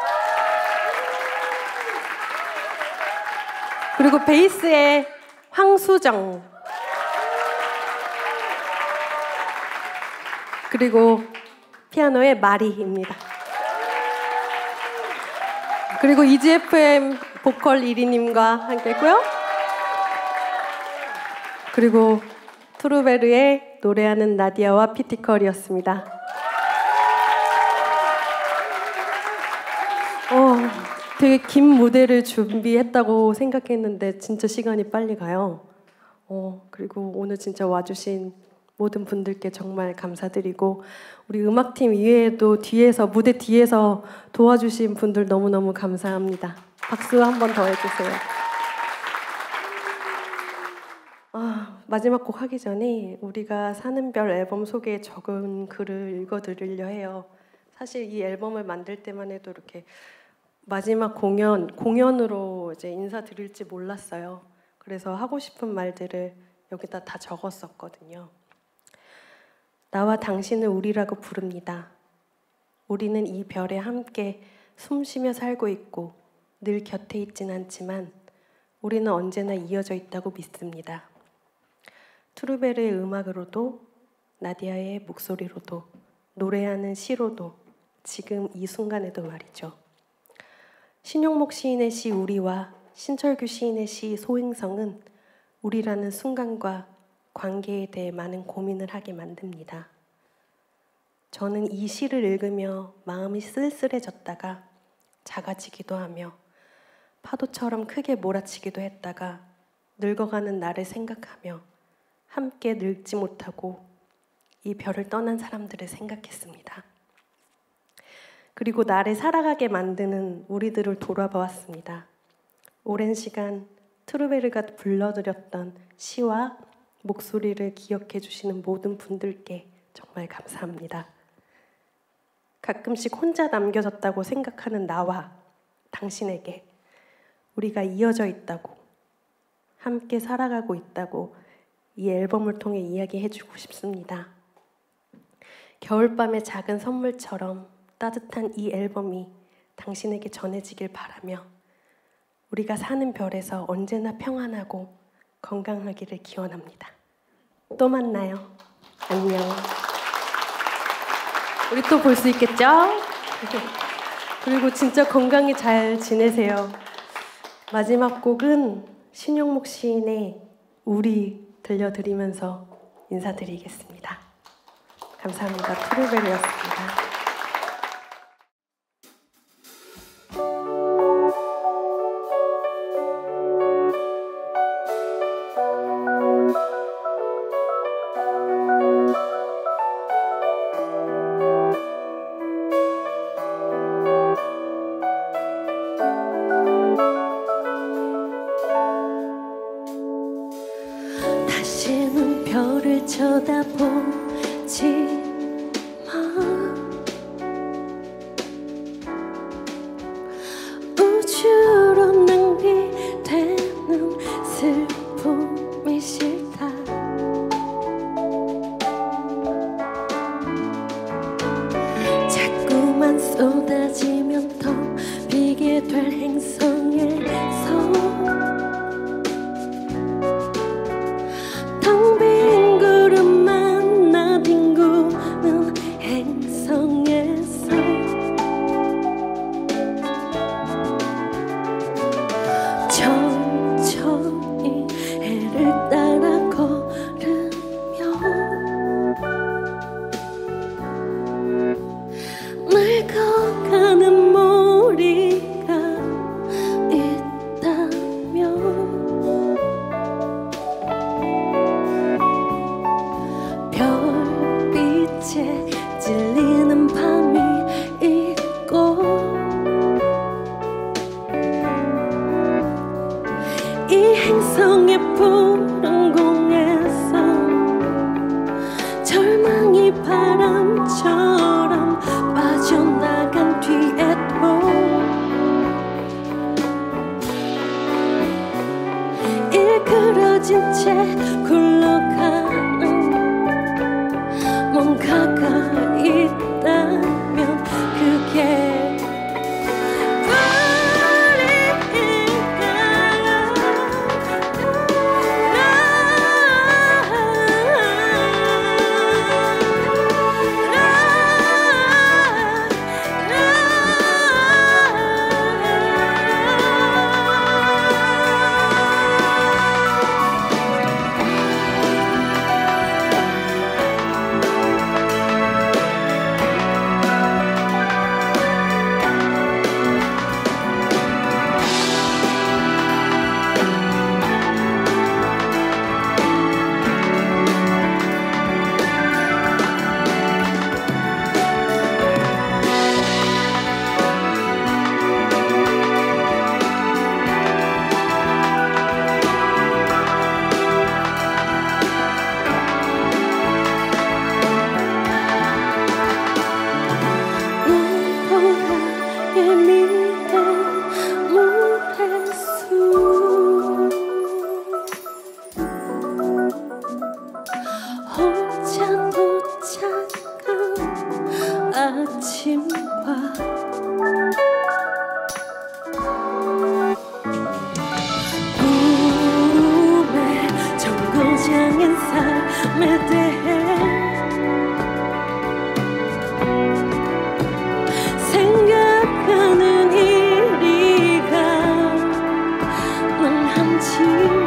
그리고 베이스의 황수정. 그리고 피아노의 마리입니다. 그리고 EGFM 보컬 이리님과 함께했고요. 그리고 트루베르의 노래하는 나디아와 피티컬이었습니다. 되게 긴 무대를 준비했다고 생각했는데 진짜 시간이 빨리 가요. 그리고 오늘 진짜 와주신 모든 분들께 정말 감사드리고 우리 음악팀 이외에도 뒤에서 무대 뒤에서 도와주신 분들 너무너무 감사합니다. 박수 한 번 더 해주세요. 마지막 곡 하기 전에 우리가 사는 별 앨범 소개에 적은 글을 읽어드리려 해요. 사실 이 앨범을 만들 때만 해도 이렇게 마지막 공연으로 이제 인사드릴지 몰랐어요. 그래서 하고 싶은 말들을 여기다 다 적었었거든요. 나와 당신을 우리라고 부릅니다. 우리는 이 별에 함께 숨쉬며 살고 있고 늘 곁에 있진 않지만 우리는 언제나 이어져 있다고 믿습니다. 트루베르의 음악으로도 나디아의 목소리로도 노래하는 시로도 지금 이 순간에도 말이죠. 신용목 시인의 시 우리와 신철규 시인의 시 소행성은 우리라는 순간과 관계에 대해 많은 고민을 하게 만듭니다. 저는 이 시를 읽으며 마음이 쓸쓸해졌다가 작아지기도 하며 파도처럼 크게 몰아치기도 했다가 늙어가는 나를 생각하며 함께 늙지 못하고 이 별을 떠난 사람들을 생각했습니다. 그리고 나를 살아가게 만드는 우리들을 돌아보았습니다. 오랜 시간 트루베르가 불러드렸던 시와 목소리를 기억해 주시는 모든 분들께 정말 감사합니다. 가끔씩 혼자 남겨졌다고 생각하는 나와 당신에게 우리가 이어져 있다고, 함께 살아가고 있다고 이 앨범을 통해 이야기해주고 싶습니다. 겨울밤의 작은 선물처럼 따뜻한 이 앨범이 당신에게 전해지길 바라며 우리가 사는 별에서 언제나 평안하고 건강하기를 기원합니다. 또 만나요. 안녕. 우리 또 볼 수 있겠죠? 그리고 진짜 건강히 잘 지내세요. 마지막 곡은 신용목 시인의 우리 들려드리면서 인사드리겠습니다. 감사합니다. 트루베르였습니다. 다시는 별을 쳐다보지 마. 우주로 낭비되는 슬픔이 싫다. 자꾸만 쏟아지면 더 비게 될 행성에서 텅 빈 구름만 나 빙구 무장한 삶에 대해 생각하는 일이가 넌한지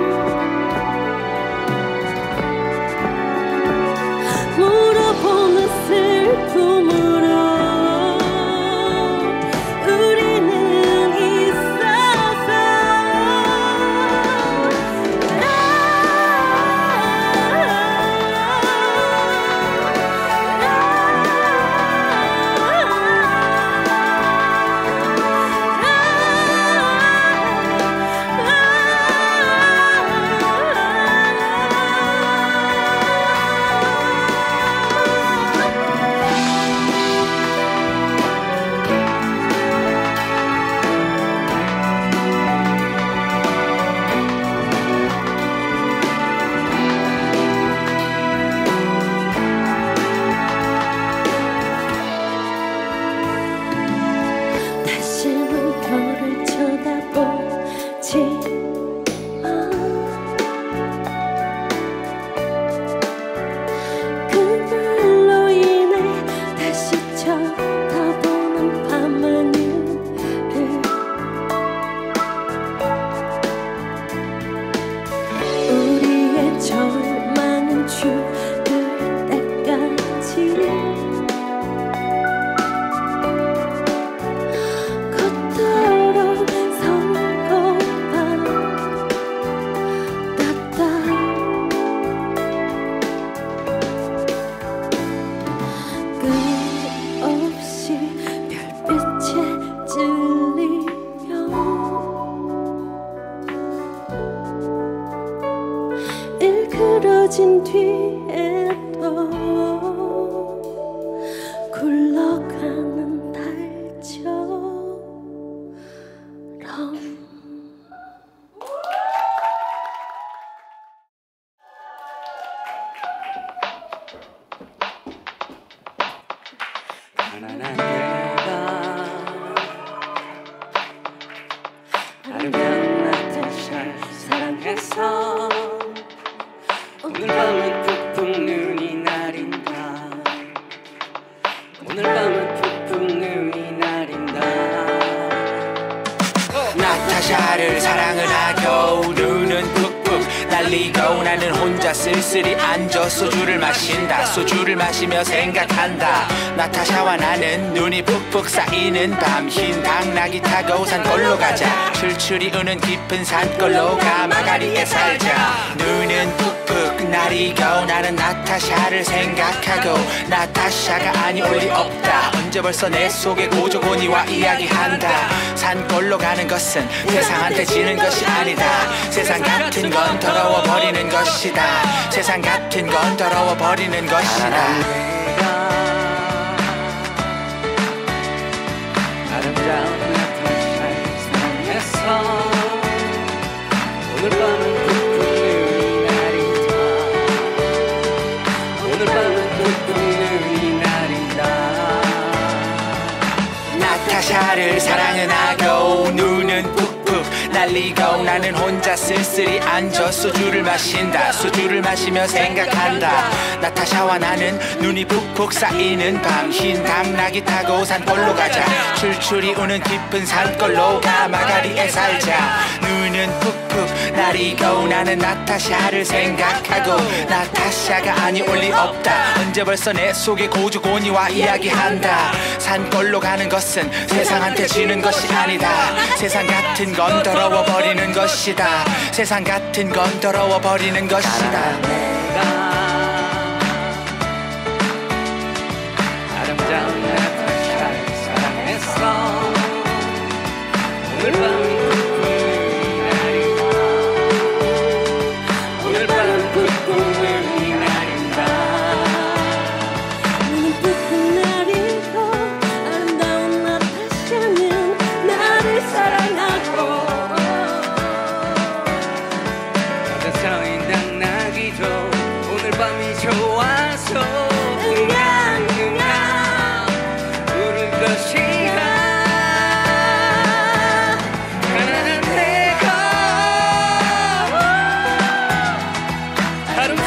물어보는 슬픔으로 우리는 있어서 다시는 별을 쳐다보지 그날로 인해 다시 쳐다보는 밤하늘을 우리의 절망은 죽을 때까지 걷도록 끝없이 별빛에 찔리며 일그러진 뒤에도 굴러가는 달처럼 가난한 내가 아름다운 나타샤를 사랑해서 오늘 밤은 푹푹 눈이 내린다 오늘 밤은 푹푹 눈이 내린다 나타샤를 사랑을 하고 눈은 푹푹 날리고 나는 혼자 쓸쓸히 앉아 소주를 마신다 소주를 마시며 생각한다 나타샤와 나는 눈이 푹푹 쌓이는 밤 흰 당나귀 타고 산골로 가자 출출이 우는 깊은 산골로 가마가리에 살자 눈은 푹푹 날이고 나는 나타샤를 생각하고 나타샤가 아니올 리 없다 언제 벌써 내 속에 고조고니와 이야기한다 산골로 가는 것은 세상한테 지는 것이 아니다 세상 같은 건 더러워버리는 것이다 세상 같은 건 더러워버리는 것이다 아름다운 나타샤를 사랑해서 오늘 밤은 푹푹 눈이 내린다 오늘 밤은 푹푹 눈이 내린다 나타샤를 사랑은 하고 눈은 푹푹 날리고 나는 혼자 쓸쓸히 앉아 소주를 마신다 소주를 마시며 생각한다 나타샤와 나는 눈이 푹푹 쌓이는 밤 흰 당나귀 타고 산골로 가자 출출이 우는 깊은 산골로 가마가리에 살자 눈은 푹푹 날이고 나는 나타샤를 생각하고 나타샤가 아니올 리 없다 언제 벌써 내 속에 고주고니와 이야기한다 산골로 가는 것은 세상한테 지는 것이 아니다 세상 같은 건 더러워버리는 것이다 세상 같은 건 더러워버리는 것이다 아름다운 나타샤를 사랑했어 오늘 밤은 푹푹 눈이 내린다 오늘 밤은 푹푹 눈이 내린다 눈은 푹푹 내리고 아름다운 나타샤는 나를 사랑하고 서인 당나귀도 오늘 밤이 좋아서 부른 것이야 가난한 내가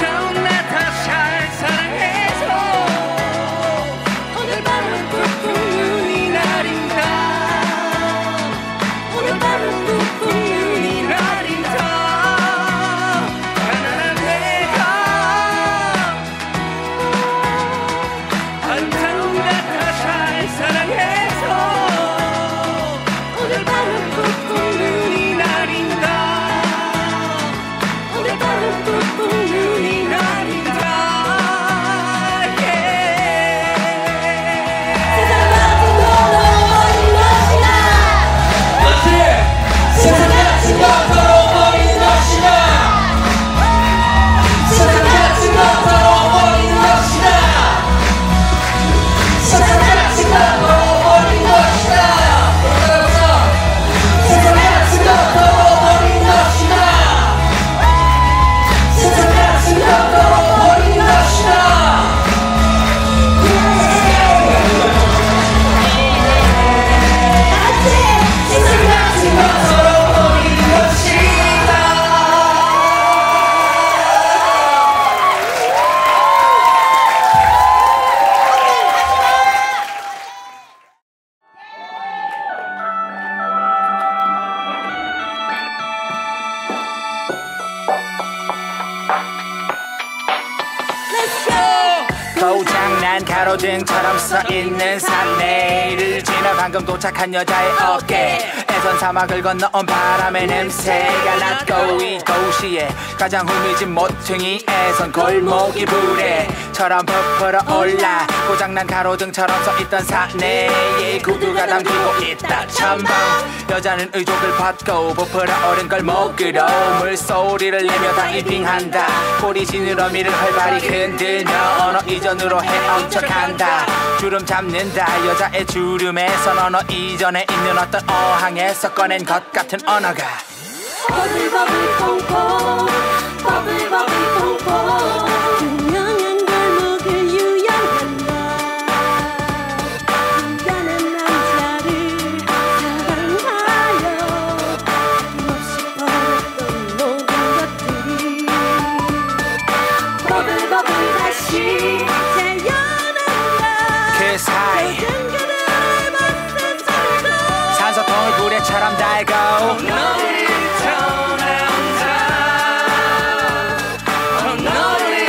고장난 가로등처럼 서있는 산내를 지나 방금 도착한 여자의 어깨에선 사막을 건너온 바람의 냄새가 났고 이 도시의 가장 후미진 모퉁이에선 골목이 불에처럼 부풀어 올라 고장난 가로등처럼 서있던 산내에 구두가 담기고 있다. 첨벙 여자는 의족을 벗고 부풀어 오른 골목으로 물소리를 내며 다이빙한다. 꼬리 지느러미를 활발히 흔들며 언어 이전으로 헤엄쳐 간다. 주름 잡는다. 여자의 주름에선 언어 이전에 있는 어떤 어항에서 꺼낸 것 같은 언어가 버블 버블 퐁퐁 버블 버블 퐁퐁 투명한 골목을 유영한다. 인간은 남자를 사랑하여 힘없이 버렸던 모든 것들이 버블 버블 다시 재현한다. 그 사이 산소통을 불에처럼 달고 너를 떠난다. 너를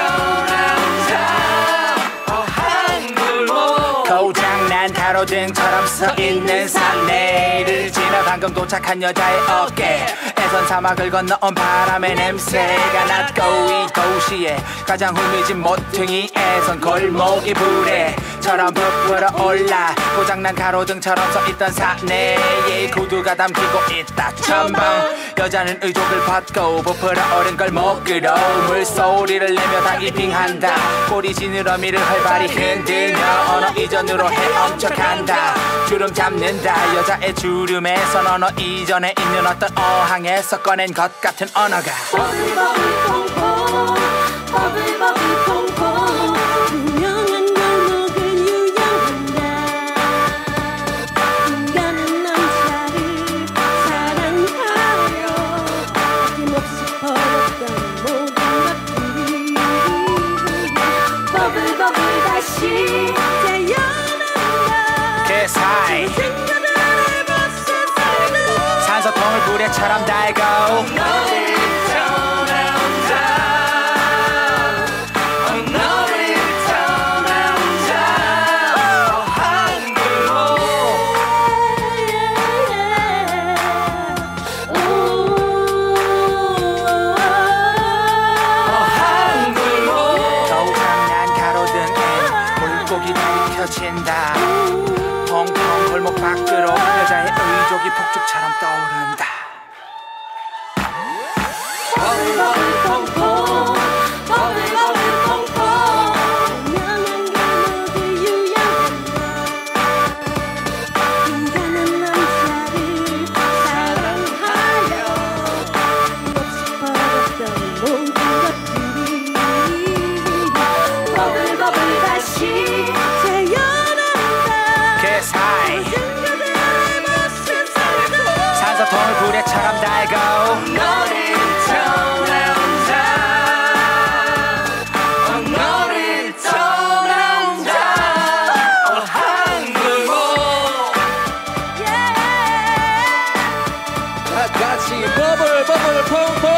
떠난다. 한글로 고장난 가로등처럼 서있는 산내를 지나 방금 도착한 여자의 어깨에선 사막을 건너온 바람의 냄새가 났고 이 도시의 가장 후미진 모퉁이에선 골목이 불에처럼 부풀어 올라 고장난 가로등처럼 서있던 산내에 구두가 담기고 있다. 첨벙 여자는 의족을 벗고 부풀어 오른 골목으로 물소리를 내며 다이빙한다. 꼬리 지느러미를 활발히 흔들며 언어 이전으로 헤엄쳐 간다. 주름 잡는다. 여자의 주름에선 언어 이전에 있는 어떤 어항에서 꺼낸 것 같은 언어가 버블 버블 퐁퐁 버블 버블 퐁퐁 투명한 골목을 유영한다. 인간은 남자를 사랑하여 아낌없이 버렸던 모든 것들이 버블 버블 다시 재현한다. 그 사이 산소통을 불에처럼 달고 너를 떠난다. 너를 떠난다. 한글로 한글로 고장난 가로등에 물고기가 켜진다. 펑펑 골목 밖으로 여자의 의족이 폭죽처럼 떠오른다. 버블 버블 퐁퐁 버블 버블 퐁퐁 투명한 골목을 유영한다. 인간은 남자를 사랑하여 힘없이 버렸던 모든 것들이 버블 버블 다시 재현한다. 그 사이 산소통을 불에처럼 달고 너를 떠난다. 너를 떠난다. 한글로 다 같이 버블 버블 퐁퐁.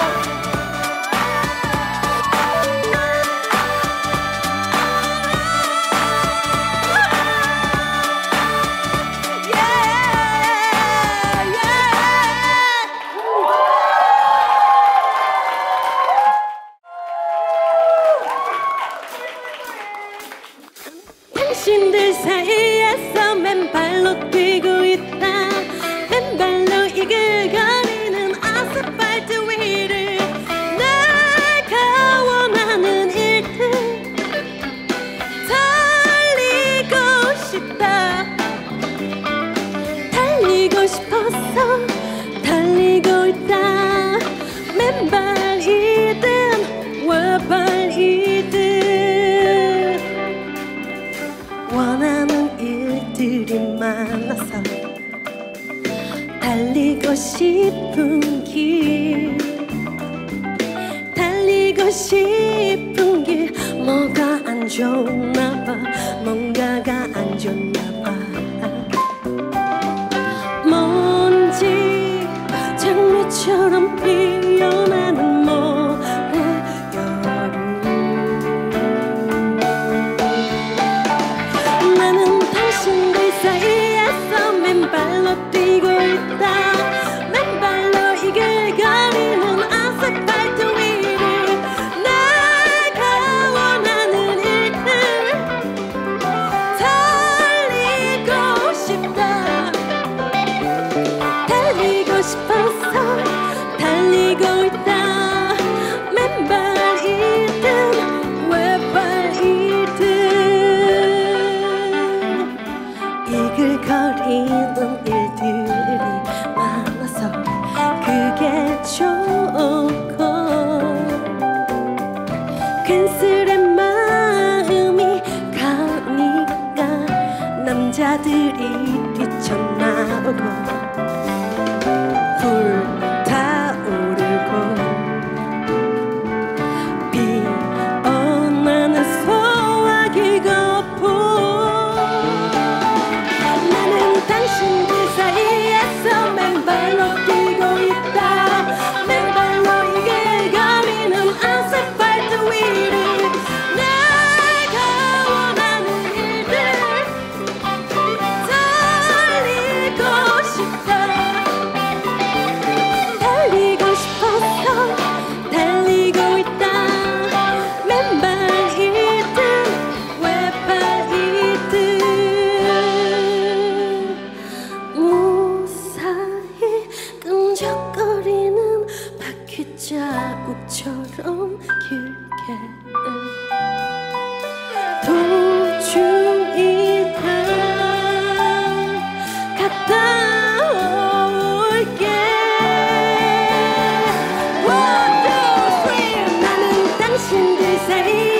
당신들 사이에서 맨발로 뛰고 있다. 맨발로 이글거리는 아스팔트 위를 내가 원하는 일들 달리고 싶다. 달리고 싶어서 달리고 있다. 맨발이든 외발이든 원하는 일들이 많아서 달리고 싶은 길 달리고 싶은 길 뭐가 안 좋나 봐. 뭔가가 안 좋나 봐. 먼지 장미처럼 피어나는 모래 여름 괜스레 마음이 가니까 남자들이 뛰쳐나오고 불타오르고 피어나는 소화기 거품 나는 당신들 사이에서 맨발로 뛰고 있다 맨발로 이길거리는 아스팔트 위를 내가 원하는 일들 달리고 싶다 달리고 싶어서 달리고 있다 맨발이든 외발이든 무사히 끈적거리는 바퀴 자국처럼 길게 도중이다 갔다 올게 One, two, three 나는 당신들 사이